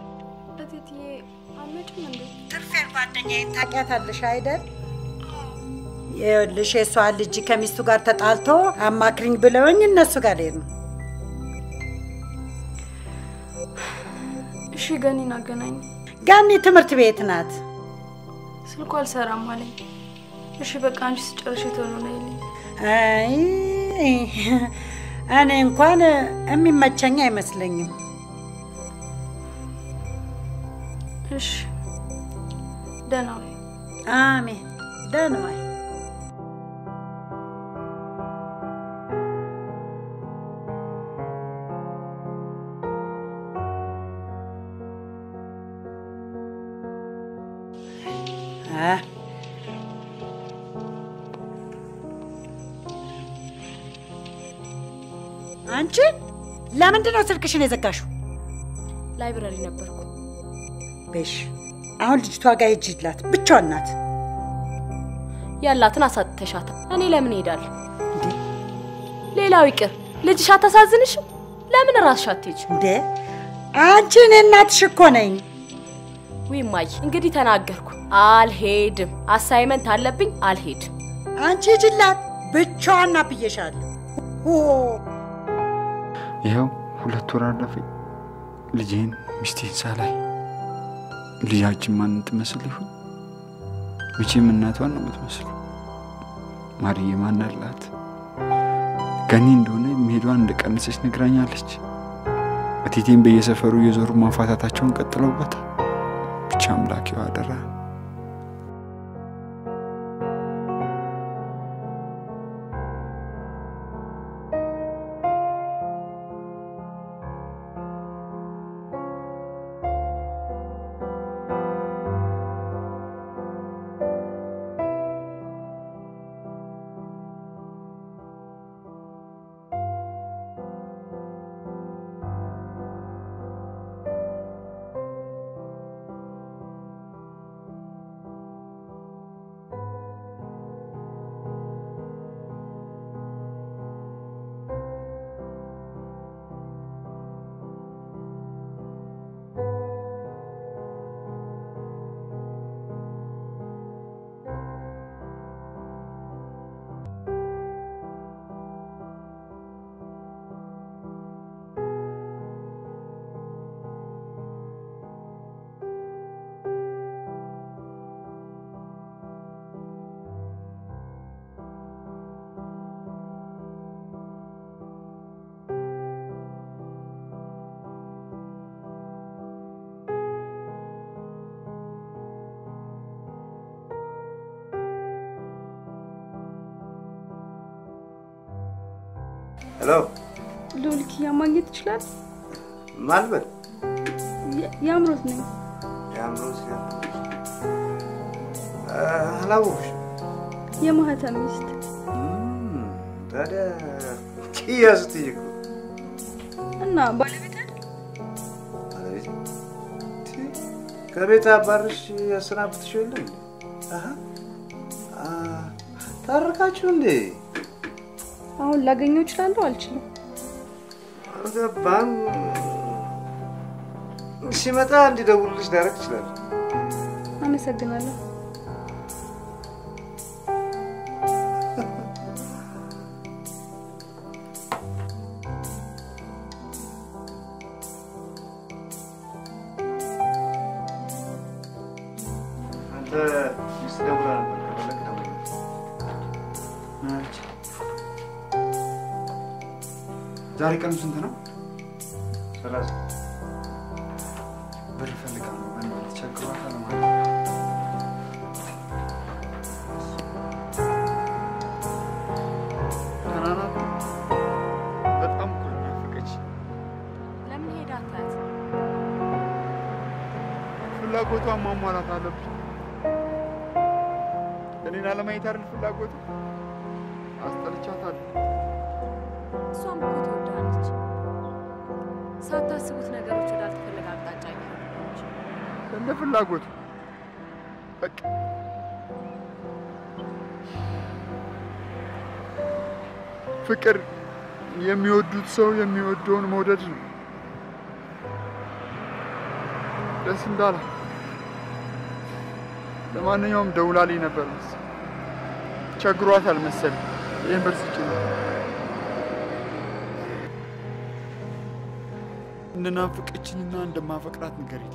[SPEAKER 3] እትዬ አመጭም እንዴ?
[SPEAKER 5] ትርፌን ጓደኛዬን ታውቂያታለሽ አይደል? ይኸውልሽ የእሷ ልጅ ከሚስቱ ጋር ተጣልቶ አማክሪኝ ብለውኝ እነሱ ጋር ሄድን።
[SPEAKER 3] እሺ ገኒን አገናኝ።
[SPEAKER 5] ገኒ ትምህርት ቤት ናት።
[SPEAKER 3] ስልኳ አልሰራም አለኝ። እሺ በቃ አንቺ ስጨርሽ ቶሎ ነይልኝ።
[SPEAKER 5] አይ እኔ እንኳን የሚመቸኝ አይመስለኝም።
[SPEAKER 3] እሺ ደህና ዋይ።
[SPEAKER 5] አሜን ደህና ዋይ። አንቺ ለምንድን ነው ስልክሽን የዘጋሽው?
[SPEAKER 7] ላይብረሪ ነበርኩ።
[SPEAKER 5] በሽ አሁን ልጅቷ ጋር ሂጂላት። ብቻዋን ናት።
[SPEAKER 7] ያላትን አሳጥተሻት እኔ ለምን ሄዳለሁ? ሌላው ይቅር ልጅሽ አታሳዝንሽም? ለምን ራስሽ አትሄጂ
[SPEAKER 5] እንዴ? አንቺ እኔ እናትሽ እኮ ነኝ።
[SPEAKER 7] ወይ ማይ እንግዲህ ተናገርኩ። አልሄድም። አሳይመንት አለብኝ። አልሄድም።
[SPEAKER 5] አንቺ ሂጂላት። ብቻዋን ናት ብዬሻለሁ።
[SPEAKER 2] ይኸው 2 ወር አለፈኝ ልጄን ሚስቴን ሳላይ። ልጃችን ማን ትመስል ይሆን? መቼም እናቷን ነው የምትመስለው። ማርዬ ማን አላት? ገኒ እንደሆነ መሄዷን እንደቀነሰች ነግራኛለች። እቴቴን በየሰፈሩ እየዞሩ ማፋታታቸውን ቀጥለውበታል። ብቻ አምላኬው አደራ።
[SPEAKER 1] ሄሎ
[SPEAKER 3] ሉልክ ያማግኘት ይችላል?
[SPEAKER 1] ማልበት
[SPEAKER 3] ያምሮት ነኝ።
[SPEAKER 1] ያምሮት አላውቅሽ።
[SPEAKER 3] የማህተም ሚስት
[SPEAKER 1] ታዲያ ኪያስ ትይቁ
[SPEAKER 3] እና ባለቤት አይደል?
[SPEAKER 1] ባለቤት ከቤት አባርሽ ያሰናብትሽ የለም? ታረቃችሁ እንዴ?
[SPEAKER 3] አሁን ላገኘው እችላለሁ አልችልም?
[SPEAKER 1] አልገባም። ሲመጣ እንዲደውልልሽ ዳረክ ይችላል።
[SPEAKER 3] አመሰግናለሁ።
[SPEAKER 1] አንተ ሚስት ደውላ ነበር። ከፈለክ ደውል።
[SPEAKER 2] ናች ዛሬ ቀኑ ስንት ነው?
[SPEAKER 1] 30
[SPEAKER 2] ብር እፈልጋለሁ። በእናትህ ቸግሯታል ማለት
[SPEAKER 12] በጣም እኮ ነው የሚያፈቀች።
[SPEAKER 7] ለምን ሄዳ አታያት?
[SPEAKER 12] ፍላጎቷን ማሟላት አለብኝ። እኔን አለማየት አይደል ፍላጎቷ? አስጠልቻታለሁ።
[SPEAKER 7] እሷም እኮ ትወዳለች። ሳታስቡት ነገሮች ወዳልተፈለገ አቅጣጫ ይሄዳሉ።
[SPEAKER 12] እንደ ፍላጎቱ በቃ ፍቅር የሚወዱት ሰው የሚወደውን መውደድ ነው። ደስ እንዳለ ለማንኛውም ደውላልኝ ነበር መሰለኝ። ቸግሯታል መሰለኝ። ይሄን በርስጭ ነው እንደናፈቀችኝና እንደማፈቅራት ንገሪኝ።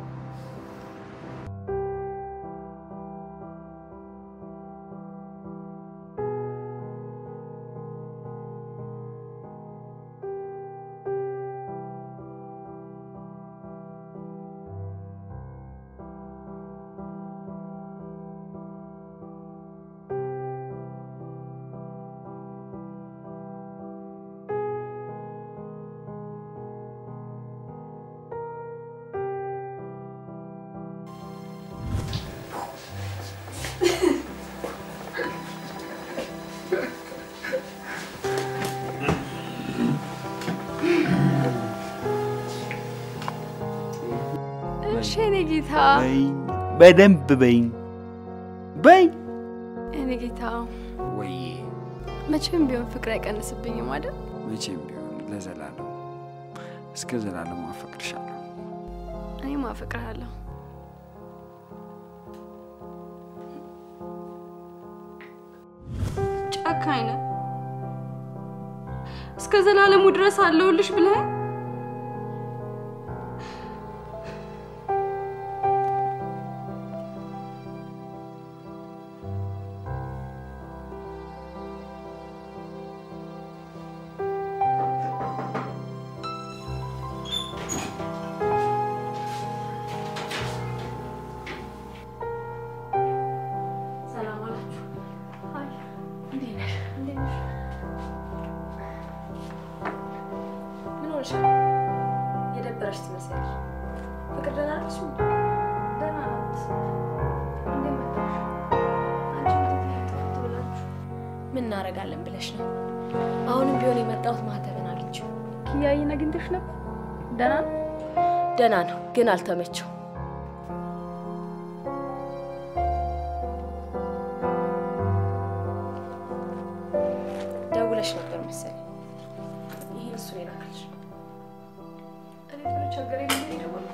[SPEAKER 3] እሺ እኔ ጌታ
[SPEAKER 2] በደንብ በይኝ በይ።
[SPEAKER 3] እኔ ጌታ
[SPEAKER 2] ወይ
[SPEAKER 3] መቼም ቢሆን ፍቅር አይቀንስብኝም አይደል?
[SPEAKER 2] መቼም ቢሆን ለዘላለም እስከ ዘላለም አፈቅርሻለሁ።
[SPEAKER 3] እኔም አፈቅርሃለሁ። ጨካኝ ነህ። እስከ ዘላለሙ ድረስ አለሁልሽ ብለህ
[SPEAKER 7] የደበረሽ ትመስያለሽ። ፍቅር ደህና ነሽ?
[SPEAKER 3] ደህና ናት። እንዴት መጣሽ? አንቺ ትብላችሁ
[SPEAKER 7] ምን እናደርጋለን ብለሽ ነው? አሁንም ቢሆን የመጣሁት ማህተብን አግኝቼው።
[SPEAKER 3] ኪያዬን አግኝተሽ ነበር? ደህና ነው?
[SPEAKER 7] ደህና ነው፣ ግን አልተመቸው። ደውለሽ ነበር መሰለኝ። ይሄን እሱ ነው የላከልሽ።
[SPEAKER 3] እኔ ተቸገረኝ ብዬ ደወልኩ።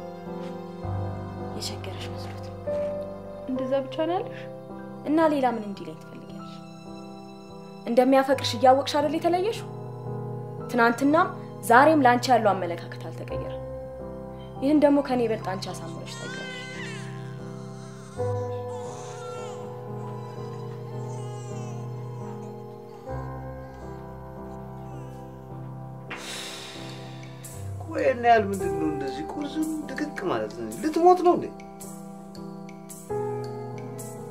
[SPEAKER 7] የቸገረሽ መስሎት ነው።
[SPEAKER 3] እንደዛ ብቻ ነው ያለሽ?
[SPEAKER 7] እና ሌላ ምን እንዲለኝ ትፈልጊያለሽ? እንደሚያፈቅርሽ እያወቅሽ አይደል የተለየሽው? ትናንትናም ዛሬም ላንቺ ያለው አመለካከት አልተቀየረም። ይህን ደግሞ ከኔ ይበልጥ አንቺ አሳምረሽ ታውቂያለሽ።
[SPEAKER 1] ወይኔ ያል ምንድነው እንደዚህ ቁርዝም ድቅቅ ማለት ነው? ልትሞት ነው እንዴ?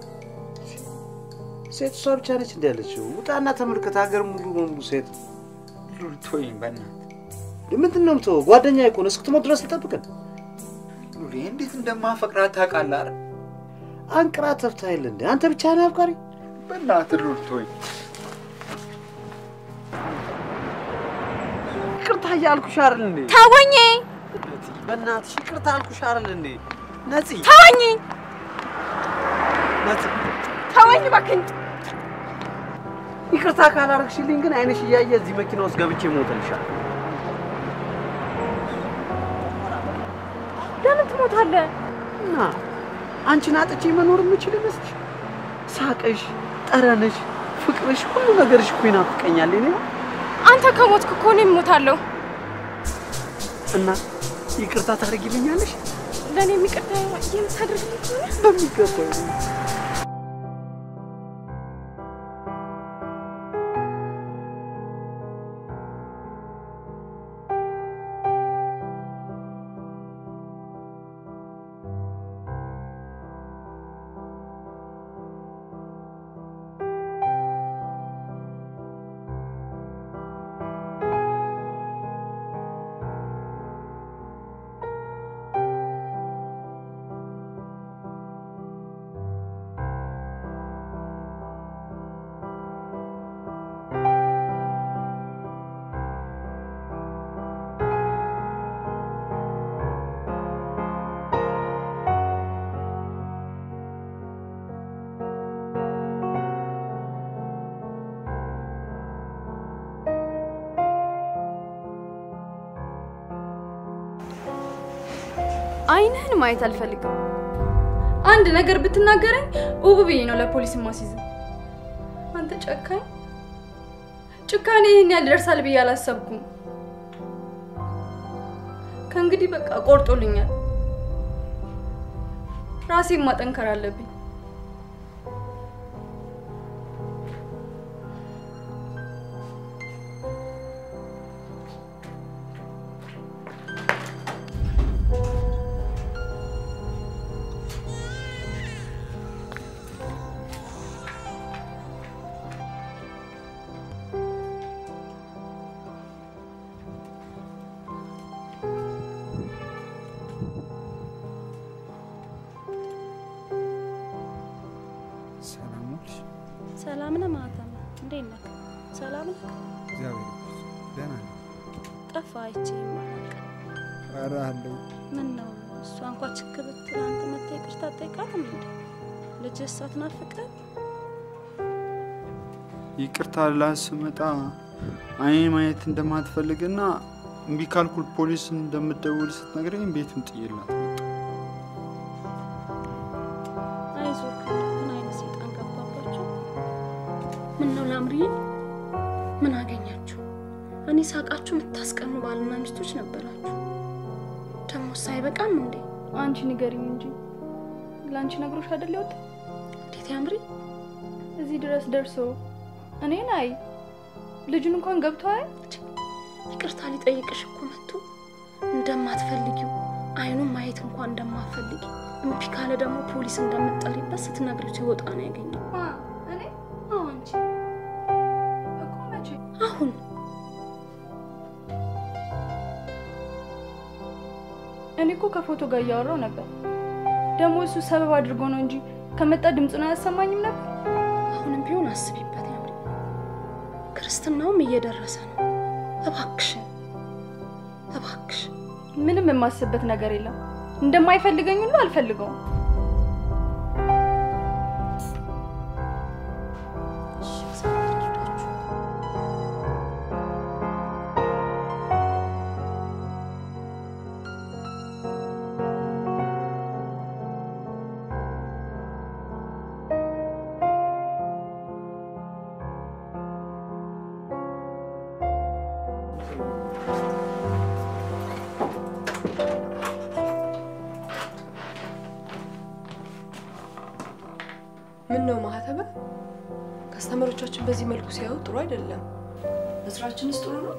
[SPEAKER 1] ሴት እሷ ብቻ ነች እንደ ያለችው? ውጣና ተመልከት፣ ሀገር ሙሉ በሙሉ ሴት።
[SPEAKER 2] ቶይኝ በእናትህ
[SPEAKER 1] ምንድነው ተው ጓደኛዬ እኮ ነው እስክትሞት ድረስ ልጠብቅን
[SPEAKER 2] ሉሊ እንዴት እንደማፈቅራት ታውቃለህ አይደል
[SPEAKER 1] አንቅራ ተፍታይል እንዴ አንተ ብቻ ነህ አፍቃሪ
[SPEAKER 2] በእናትህ ሉሊ ቶይኝ
[SPEAKER 6] ይቅርታ ያልኩሽ አይደል እንዴ
[SPEAKER 7] ታወኝ
[SPEAKER 6] በእናትሽ ይቅርታ ያልኩሽ አይደል እንዴ ነፂ
[SPEAKER 7] ታወኝ
[SPEAKER 6] ነፂ
[SPEAKER 7] ታወኝ ባክኝ
[SPEAKER 6] ይቅርታ ካላረግሽልኝ ግን አይነሽ እያየ እዚህ መኪና ውስጥ ገብቼ ሞተልሻል
[SPEAKER 7] ለምን ትሞታለህ
[SPEAKER 6] እና አንቺን አጥቼ መኖር የምችል መስልሽ ሳቅሽ ጠረንሽ ፍቅርሽ ሁሉ ነገርሽ እኮ ይናፍቀኛል እኔ
[SPEAKER 7] አንተ ከሞትክ እኮ እኔም እሞታለሁ
[SPEAKER 6] እና ይቅርታ ታደርጊልኛለሽ
[SPEAKER 7] ለኔ ይቅርታ የምታደርግልኝ
[SPEAKER 6] በሚገባው
[SPEAKER 3] አይንህን ማየት አልፈልግም አንድ ነገር ብትናገረኝ ኡብብዬ ነው ለፖሊስ ማስይዝ አንተ ጭካኔ ይሄን ያደርሳል ብዬ አላሰብኩም ከእንግዲህ በቃ ቆርጦልኛል ራሴን ማጠንከር አለብኝ
[SPEAKER 11] ሰላም ነህ ማታም እንዴት ነህ ሰላም ነህ
[SPEAKER 2] እግዚአብሔር ደህና ነኝ
[SPEAKER 11] ጠፋ አይቼ ማለት
[SPEAKER 2] ኧረ አለው
[SPEAKER 11] ምን ነው እሷ እንኳን ችክብት አንተ መጥተህ ይቅርታ ጠይቃትም እንዴ ልጅህ ሳትናፍቅህ
[SPEAKER 12] ይቅርታ ላስመጣ አይኔ ማየት እንደማትፈልግና እምቢ ካልኩል ፖሊስ እንደምትደውል ስትነግረኝ ቤትም ጥዬላት መጣሁ
[SPEAKER 11] ምን አገኛችሁ እኔ ሳቃችሁ ምታስቀኑ ባልና ሚስቶች ነበራችሁ ደሞ ሳይበቃም እንዴ
[SPEAKER 3] አንቺ ንገሪኝ እንጂ ላንቺ ነግሮሽ አይደል ይወጣ
[SPEAKER 11] እንዴት ያምሪ
[SPEAKER 3] እዚህ ድረስ ደርሶ እኔን አይ ልጅን እንኳን ገብቷል
[SPEAKER 11] ይቅርታ ሊጠይቅሽ እኮ መጥቶ እንደማትፈልጊው አይኑን ማየት እንኳን እንደማትፈልጊ እምቢ ካለ ደግሞ ፖሊስ እንደምትጠሪበት ስትነግሪው ሲወጣ ነው ያገኘው
[SPEAKER 3] እኔ አንቺ
[SPEAKER 11] አሁን
[SPEAKER 3] እኔ እኮ ከፎቶ ጋር ያወራው ነበር ደሞ እሱ ሰበብ አድርጎ ነው እንጂ ከመጣ ድምጽና ያሰማኝም ነበር
[SPEAKER 11] አሁንም ቢሆን አስቢበት ያምሪ ክርስትናውም እየደረሰ ነው እባክሽ
[SPEAKER 3] ምንም የማስብበት ነገር የለም እንደማይፈልገኝ ሁሉ አልፈልገውም
[SPEAKER 13] ምነው ማህተበ ከስተመሮቻችን በዚህ መልኩ ሲያዩ ጥሩ አይደለም መስራችንስ ጥሩ ነው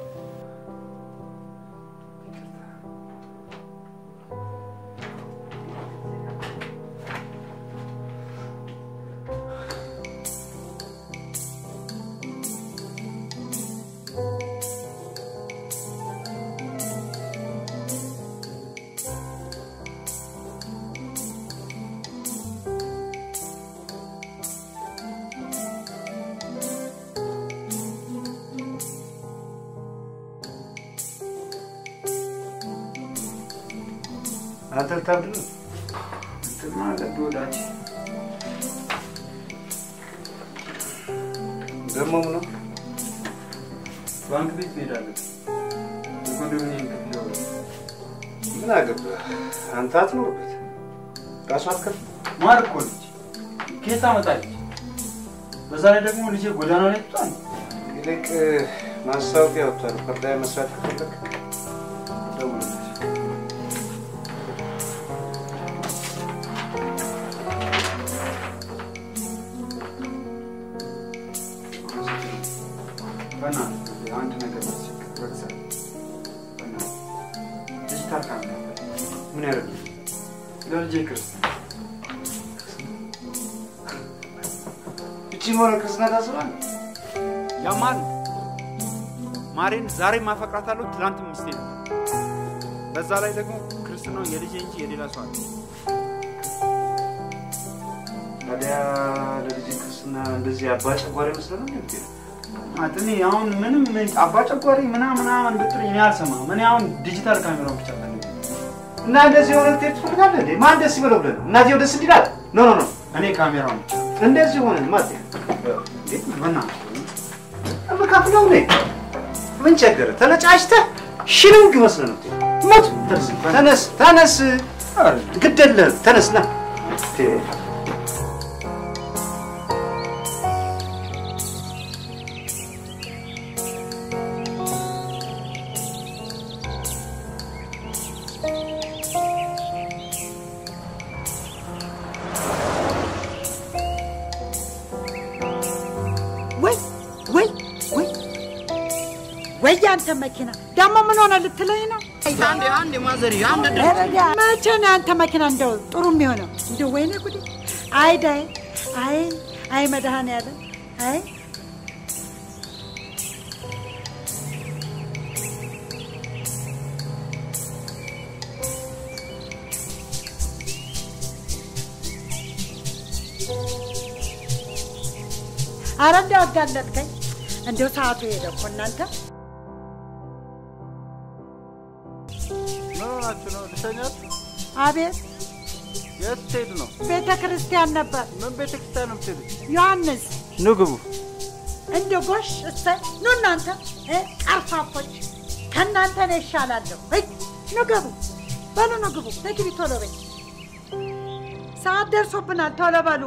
[SPEAKER 1] አንተ ልታብድ ነው?
[SPEAKER 2] እንትና አለብህ ወዳጅ።
[SPEAKER 1] ደግሞ ምን ነው?
[SPEAKER 2] ባንክ ቤት እንሄዳለን። ኮንዶሚኒየም ክፍል ነው።
[SPEAKER 1] ምን አገባህ? አንተ አትኖርበት። ራሷ አትከፍል።
[SPEAKER 2] ማር እኮ ልጅ ከየት አመጣለች? በዛ ላይ ደግሞ ልጄ ጎዳና ላይ ጥቷል።
[SPEAKER 1] ይልቅ ማስታወቂያ ወጥቷል። ፈርዳ መስራት ከፈለክ ደውልልኝ።
[SPEAKER 2] በእናትህ አንድ ነገር በግዛት ዲጂታል ካሜራ
[SPEAKER 1] ምን ያደርግ?
[SPEAKER 2] ለልጄ ክርስትና
[SPEAKER 1] እቺ ሞረ ክርስትና ታስባል።
[SPEAKER 2] ያማን ማሬን ዛሬ ማፈቅራታለሁ፣ ትላንት ሚስቴ ነው። በዛ ላይ ደግሞ ክርስትናው የልጄ እንጂ የሌላ ሰው አይደለም።
[SPEAKER 1] ታዲያ ለልጄ ክርስትና እንደዚህ አባ ጨጓሪ መስለህ ነው እንዴ?
[SPEAKER 2] አጥኒ አሁን ምንም አባ ጨጓሪ ምናምን ብትለኝ እኔ አልሰማም። እኔ አሁን ዲጂታል ካሜራውን ብቻ ፈልጌ
[SPEAKER 1] እና እንደዚህ ሆነ ትፈልጋለህ እንዴ? ማን ደስ ይበለው ብለህ እናቴው ደስ እንዲላት? ኖ
[SPEAKER 2] እኔ ካሜራውን ብቻ
[SPEAKER 1] እንደዚህ ሆነ ማለት ነው።
[SPEAKER 2] በእናትህ
[SPEAKER 1] እምከፍለው ነኝ። ምን ቸገረ? ተነጫጭተህ ሽልንግ መስለህ ነው። ሞት ተነስ። ግድ የለህም ተነስ ና።
[SPEAKER 5] ወይ አንተ መኪና ደግሞ ምን ሆነ ልትለኝ ነው?
[SPEAKER 6] አንዴ ማዘሪ አንዴ
[SPEAKER 5] መቼ ነው አንተ መኪና እንደው ጥሩ የሚሆነው? እንደው ወይኔ ጉዴ! አይዳይ አይ መድኃኒዓለም አይ ኧረ እንደው አጋለጥከኝ። እንደው ሰዓቱ ሄደ እኮ እናንተ።
[SPEAKER 12] ምን ሆናችሁ ነው? ልተኛት?
[SPEAKER 5] አቤት።
[SPEAKER 12] የት ትሄድ ነው?
[SPEAKER 5] ቤተ ክርስቲያን ነበር።
[SPEAKER 12] ምን ቤተ ክርስቲያን ነው የምትሄዱት?
[SPEAKER 5] ዮሐንስ።
[SPEAKER 12] ኑ ግቡ።
[SPEAKER 5] እንደው ጎሽ እሰይ ኑ እናንተ ቀርፋፎች፣ ከእናንተ ነው ይሻላለሁ። ኑ ግቡ፣ በሉ ኑ ግቡ። ነግቢ ቶሎ በይ፣ ሰዓት ደርሶብናል። ቶሎ በሉ።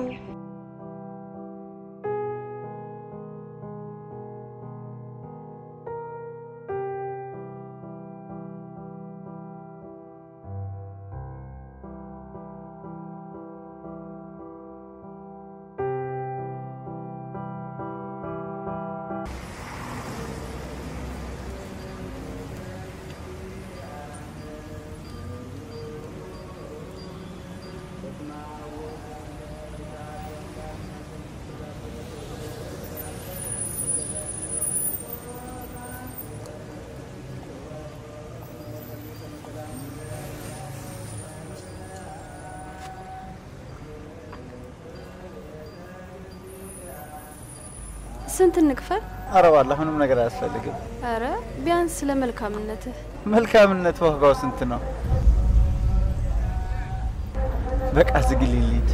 [SPEAKER 11] ስንት እንክፈል?
[SPEAKER 12] ኧረ ዋላ ምንም ነገር አያስፈልግም።
[SPEAKER 11] ኧረ ቢያንስ ለመልካምነትህ።
[SPEAKER 12] መልካምነት ዋጋው ስንት ነው? በቃ ዝግልኝ ልሂድ።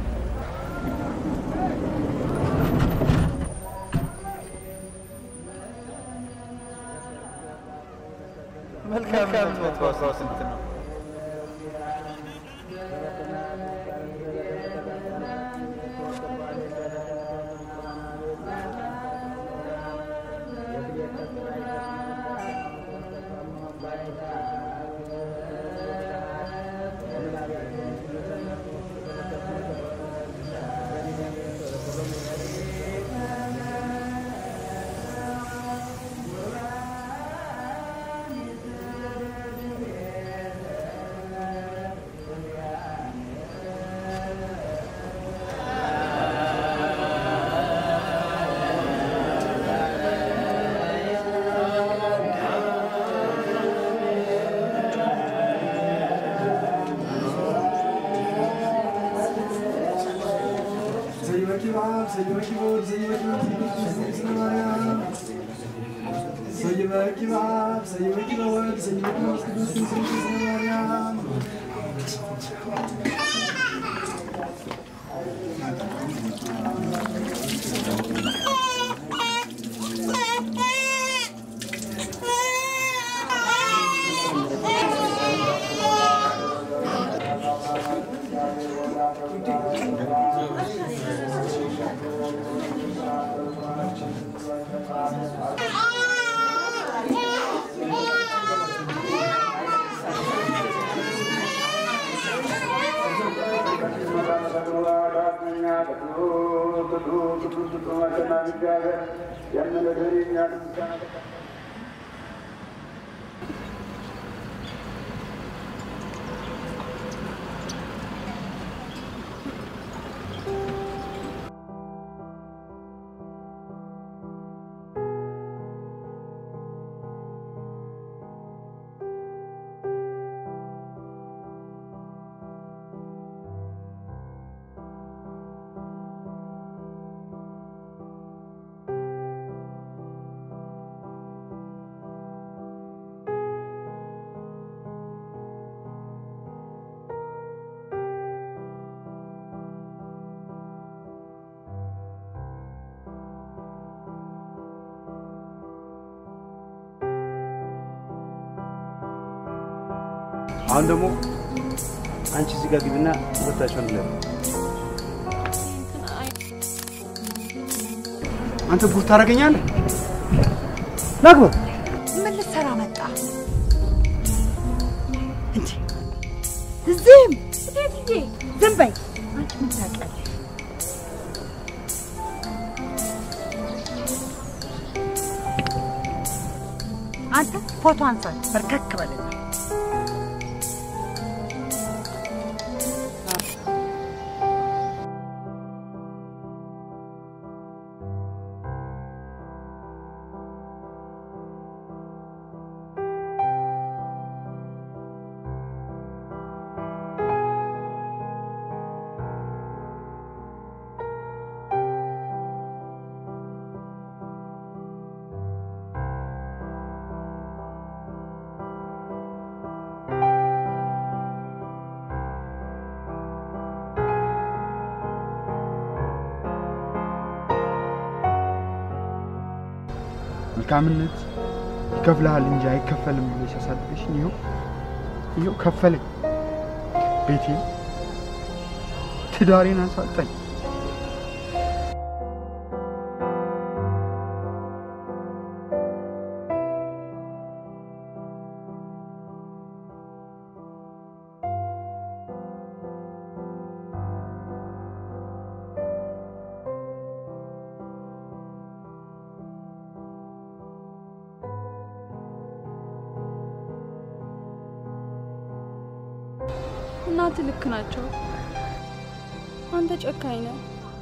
[SPEAKER 12] መልካምነት ዋጋው ስንት ነው?
[SPEAKER 1] አሁን ደግሞ አንቺ እዚህ ጋር ግቢና ወጣችሁ ነው አንተ ቡር ታረጋኛለህ ናግባ
[SPEAKER 5] ምን ልትሰራ መጣ እንዴ ዝም እቴትዬ ዝም በይ አንቺ ምን ታውቂያለሽ አንተ ፎቶ አንሳ በርከክ በለኝ
[SPEAKER 12] መልካምነት ይከፍልሃል እንጂ አይከፈልም ብለሽ አሳድገሽ ይኸው ከፈለኝ ቤቴ ትዳሬን አሳጣኝ
[SPEAKER 3] እናት ልክ ናቸው አንተ ጨካኝ ነህ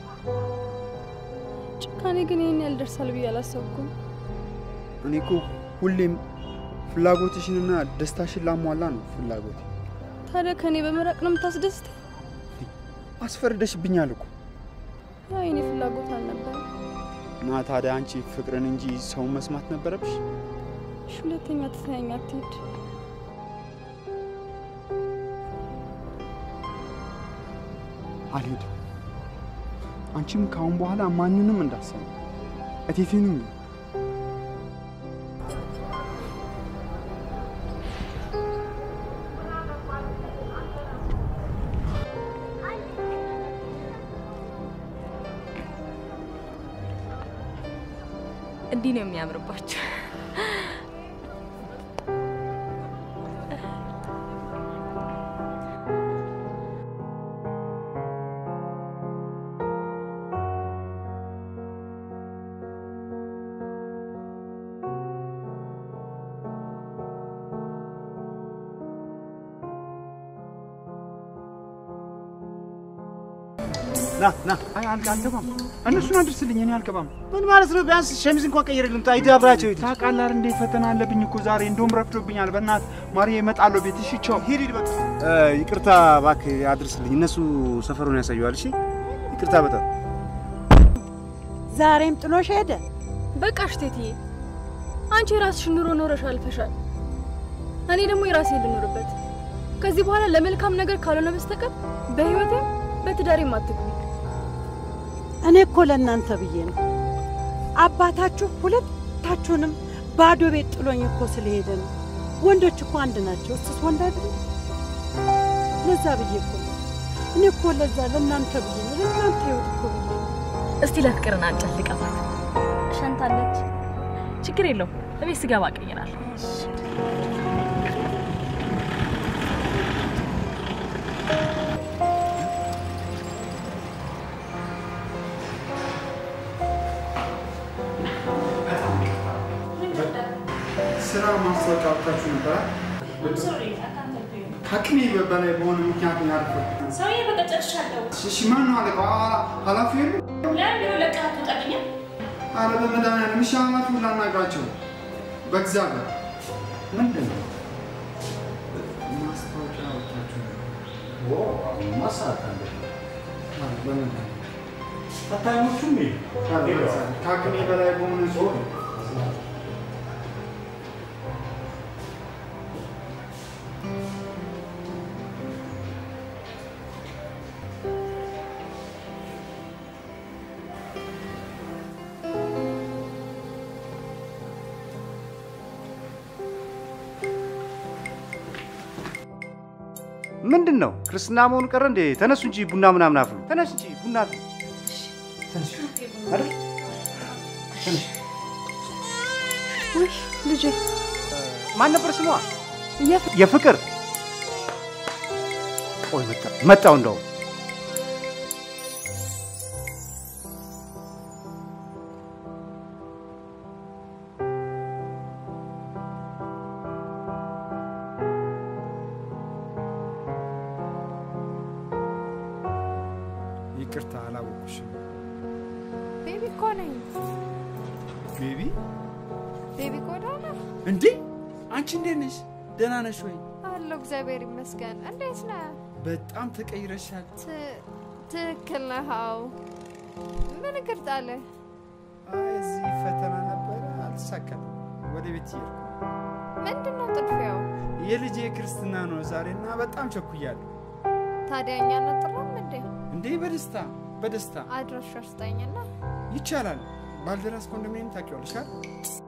[SPEAKER 3] ጭካኔ ግን ይሄን ያልደርሳል ብዬ አላሰብኩም
[SPEAKER 12] እኔ እኮ ሁሌም ፍላጎትሽንና ደስታሽን ላሟላ ነው ፍላጎቴ
[SPEAKER 3] ታዲያ ከኔ በመራቅ ነው የምታስደስት
[SPEAKER 12] አስፈርደሽብኛል እኮ
[SPEAKER 3] የኔ ፍላጎት አልነበረም
[SPEAKER 12] እና ታዲያ አንቺ ፍቅርን እንጂ ሰው መስማት ነበረብሽ
[SPEAKER 3] ሁለተኛ ትተኸኝ አትሂድ
[SPEAKER 12] አልሄድም አንቺም ካሁን በኋላ ማንንም እንዳሰማ እቴቴንም
[SPEAKER 7] እንዲህ ነው የሚያምርባችሁ
[SPEAKER 1] ና
[SPEAKER 12] አልገባም እነሱን አድርስልኝ እኔ አልገባም
[SPEAKER 1] ምን ማለት ነው ቢያንስ ሸሚዝ እንኳን ቀይርልኝ ታይዲ አብራቸው ይት
[SPEAKER 12] ታውቃለህ እንዴ ፈተና አለብኝ እኮ ዛሬ እንደውም ረፍዶብኛል በእናት ማርዬ እመጣለሁ ቤትሽ ቻው
[SPEAKER 1] ሂድ በቃ ይቅርታ እባክህ አድርስልኝ እነሱ ሰፈሩን ያሳዩዋል እሺ ይቅርታ በጣም
[SPEAKER 5] ዛሬም ጥሎሽ ሄደ
[SPEAKER 3] በቃሽ ቴትዬ አንቺ ራስሽ ኑሮ ኖረሽ አልፈሻል እኔ ደግሞ የራሴ ልኖርበት ከዚህ በኋላ ለመልካም ነገር ካልሆነ በስተቀር በህይወቴ በትዳሬም አትግቢ።
[SPEAKER 5] እኔ እኮ ለእናንተ ብዬ ነው። አባታችሁ ሁለታችሁንም ባዶ ቤት ጥሎኝ እኮ ስለሄደ ነው። ወንዶች እኮ አንድ ናቸው። እሱስ ወንድ አይደል? ለዛ ብዬ እኮ እኔ እኮ ለዛ ለእናንተ ብዬ ነው። ለእናንተ ህይወት እኮ ብዬ ነው።
[SPEAKER 7] እስቲ ለፍቅርን አንጨት ልቀፋት። ሸንታለች። ችግር የለውም። እቤት ስገባ ቀይራለሁ።
[SPEAKER 12] ስራ ማስታወቂያ አውጥታችሁ ነበር? ከአቅሜ በላይ በሆነ ምክንያት ነው ያልኩት።
[SPEAKER 7] ሰውዬ በቃ ጨርሻለሁ።
[SPEAKER 12] እሺ ማን ነው አለቃው? ኃላፊው የለም?
[SPEAKER 7] ለምን ለቃ አትወጣልኝም?
[SPEAKER 12] ኧረ በመድኃኒዓለም እሺ ኃላፊውን ላናግራቸው። በእግዚአብሔር ምንድን ነው ማስታወቂያ አውጥታችሁ ነበር?
[SPEAKER 1] ማሳት አለ።
[SPEAKER 12] በመድኃኒዓለም
[SPEAKER 1] ታታኞቹም
[SPEAKER 12] ከአቅሜ በላይ በሆነ ዞር
[SPEAKER 1] ምንድነው? ክርስትና መሆኑ ቀረ እንዴ? ተነሱ እንጂ ቡና ምናምን አፍሉ። ተነስ እንጂ ቡና አፍሉ። ተነስ አይደል? ተነስ።
[SPEAKER 3] ወይ ልጄ
[SPEAKER 1] ማን ነበር ስሟ? የፍቅር። ቆይ መጣው እንደው
[SPEAKER 12] ይቅርታ አላወኩሽም።
[SPEAKER 14] ቤቢ እኮ ነኝ።
[SPEAKER 12] ቤቢ
[SPEAKER 14] እኮ ደህና
[SPEAKER 12] እንዴ? አንቺ እንዴት ነሽ? ደህና ነሽ ወይ?
[SPEAKER 14] አለሁ እግዚአብሔር ይመስገን። እንዴት ነህ?
[SPEAKER 12] በጣም ተቀይረሻል።
[SPEAKER 14] ትክክል ነህ። አዎ። ምን ይቅርታ አለ?
[SPEAKER 12] እዚህ ፈተና ነበር አልተሳካም። ወደ ቤት ይሄድኩ።
[SPEAKER 14] ምንድነው ጥድፊያው?
[SPEAKER 12] የልጄ ክርስትና ነው ዛሬና በጣም ቸኩያለሁ።
[SPEAKER 14] ታዲያ እኛ እንጥራም እንዴ?
[SPEAKER 12] እንዴ በደስታ
[SPEAKER 14] አድራሻ ስጠኝና።
[SPEAKER 12] ይቻላል። ባልደራስ ኮንዶሚኒየም ታውቂዋለሽ አይደል?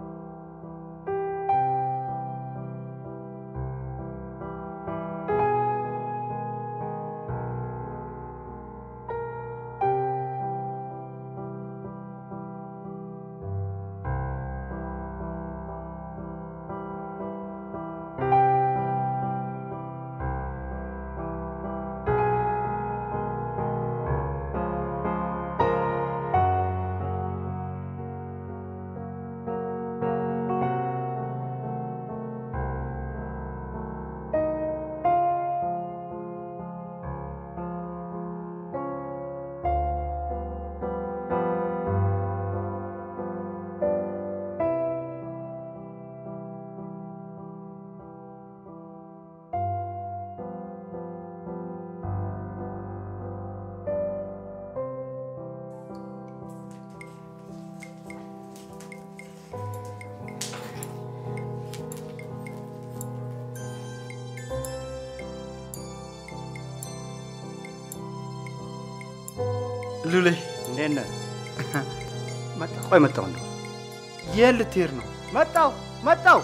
[SPEAKER 12] ሉሌ
[SPEAKER 1] እንዴት ነህ? ቆይ መጣሁ እንደው።
[SPEAKER 12] የት ልትሄድ ነው?
[SPEAKER 1] መጣሁ።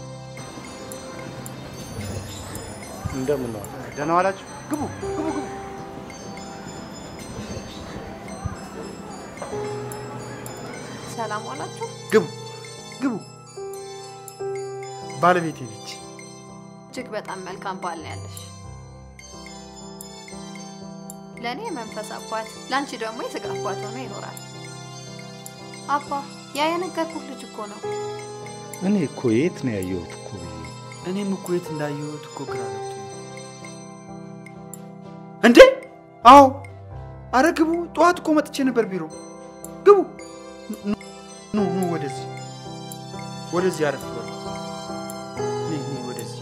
[SPEAKER 1] እንደምን ነው? ደህና ዋላችሁ? ግቡ።
[SPEAKER 14] ሰላም ዋላችሁ?
[SPEAKER 1] ግቡ።
[SPEAKER 12] ባለቤቴ ነች።
[SPEAKER 14] እጅግ በጣም መልካም ባል ነው ያለሽ። ለኔ መንፈስ አባት፣ ላንቺ ደግሞ የስጋ አባት ሆኖ ይኖራል። አባ ያ የነገርኩህ ልጅ እኮ ነው።
[SPEAKER 1] እኔ እኮ የት ነው ያየሁት እኮ?
[SPEAKER 12] እኔም እኮ የት እንዳየሁት እኮ ግራ ገብቶኝ። እንዴ? አዎ። አረ ግቡ። ጠዋት እኮ መጥቼ ነበር ቢሮ። ግቡ። ኑ ወደዚህ አረፍ በሉ። ወደዚህ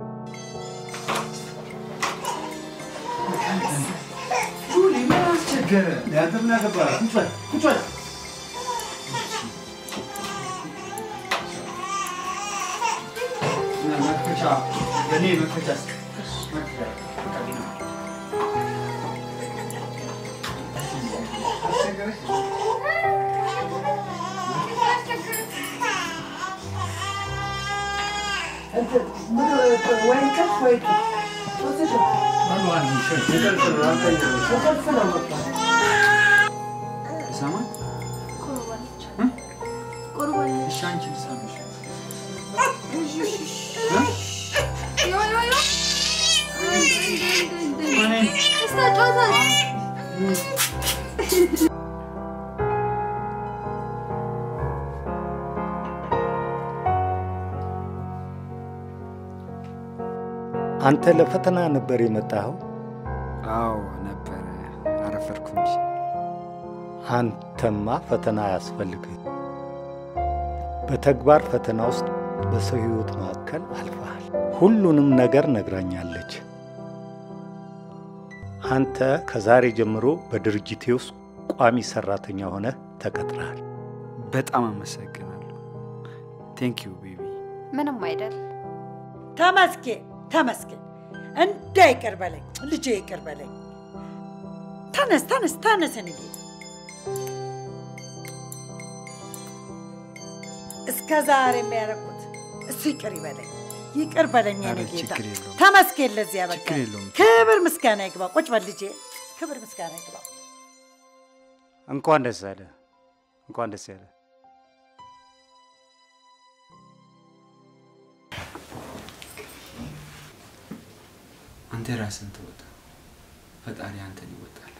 [SPEAKER 12] ጁሊ ምን አስቸገረ?
[SPEAKER 1] ቸገረ? ያንተ ምን አገባህ? ቁጭ በል ቁጭ በል። መክፈቻ በእኔ መክፈቻ
[SPEAKER 5] وين كف وين
[SPEAKER 2] سامع؟
[SPEAKER 11] قربان
[SPEAKER 2] الشان كيف سامع؟
[SPEAKER 11] يو استاجوزا
[SPEAKER 15] አንተ ለፈተና ነበር የመጣኸው?
[SPEAKER 12] አዎ ነበር፣ አረፈርኩ እንጂ።
[SPEAKER 15] አንተማ ፈተና አያስፈልግህ። በተግባር ፈተና ውስጥ በሰው ህይወት መካከል አልፈሃል። ሁሉንም ነገር ነግራኛለች። አንተ ከዛሬ ጀምሮ በድርጅቴ ውስጥ ቋሚ ሰራተኛ ሆነህ ተቀጥረሃል።
[SPEAKER 12] በጣም አመሰግናለሁ። ቴንክ ዩ ቤቢ።
[SPEAKER 14] ምንም አይደል።
[SPEAKER 5] ተመስገን ተመስገን። እንዳይቀር በለኝ ልጄ፣ ይቅር በለኝ። ተነስ ተነስ ተነስ። እንዴ እስከ ዛሬ የሚያረኩት እሱ ይቅር ይበለኝ፣ ይቅር በለኝ የኔ ጌታ። ተመስገን ለዚህ ያበቃ። ክብር ምስጋና ይግባ። ቁጭ በል ልጄ፣ ክብር ምስጋና ይግባ።
[SPEAKER 1] እንኳን ደስ አለ፣ እንኳን ደስ ያለ።
[SPEAKER 2] አንተ ራስን ተወጣ፣ ፈጣሪ አንተን ይወጣል።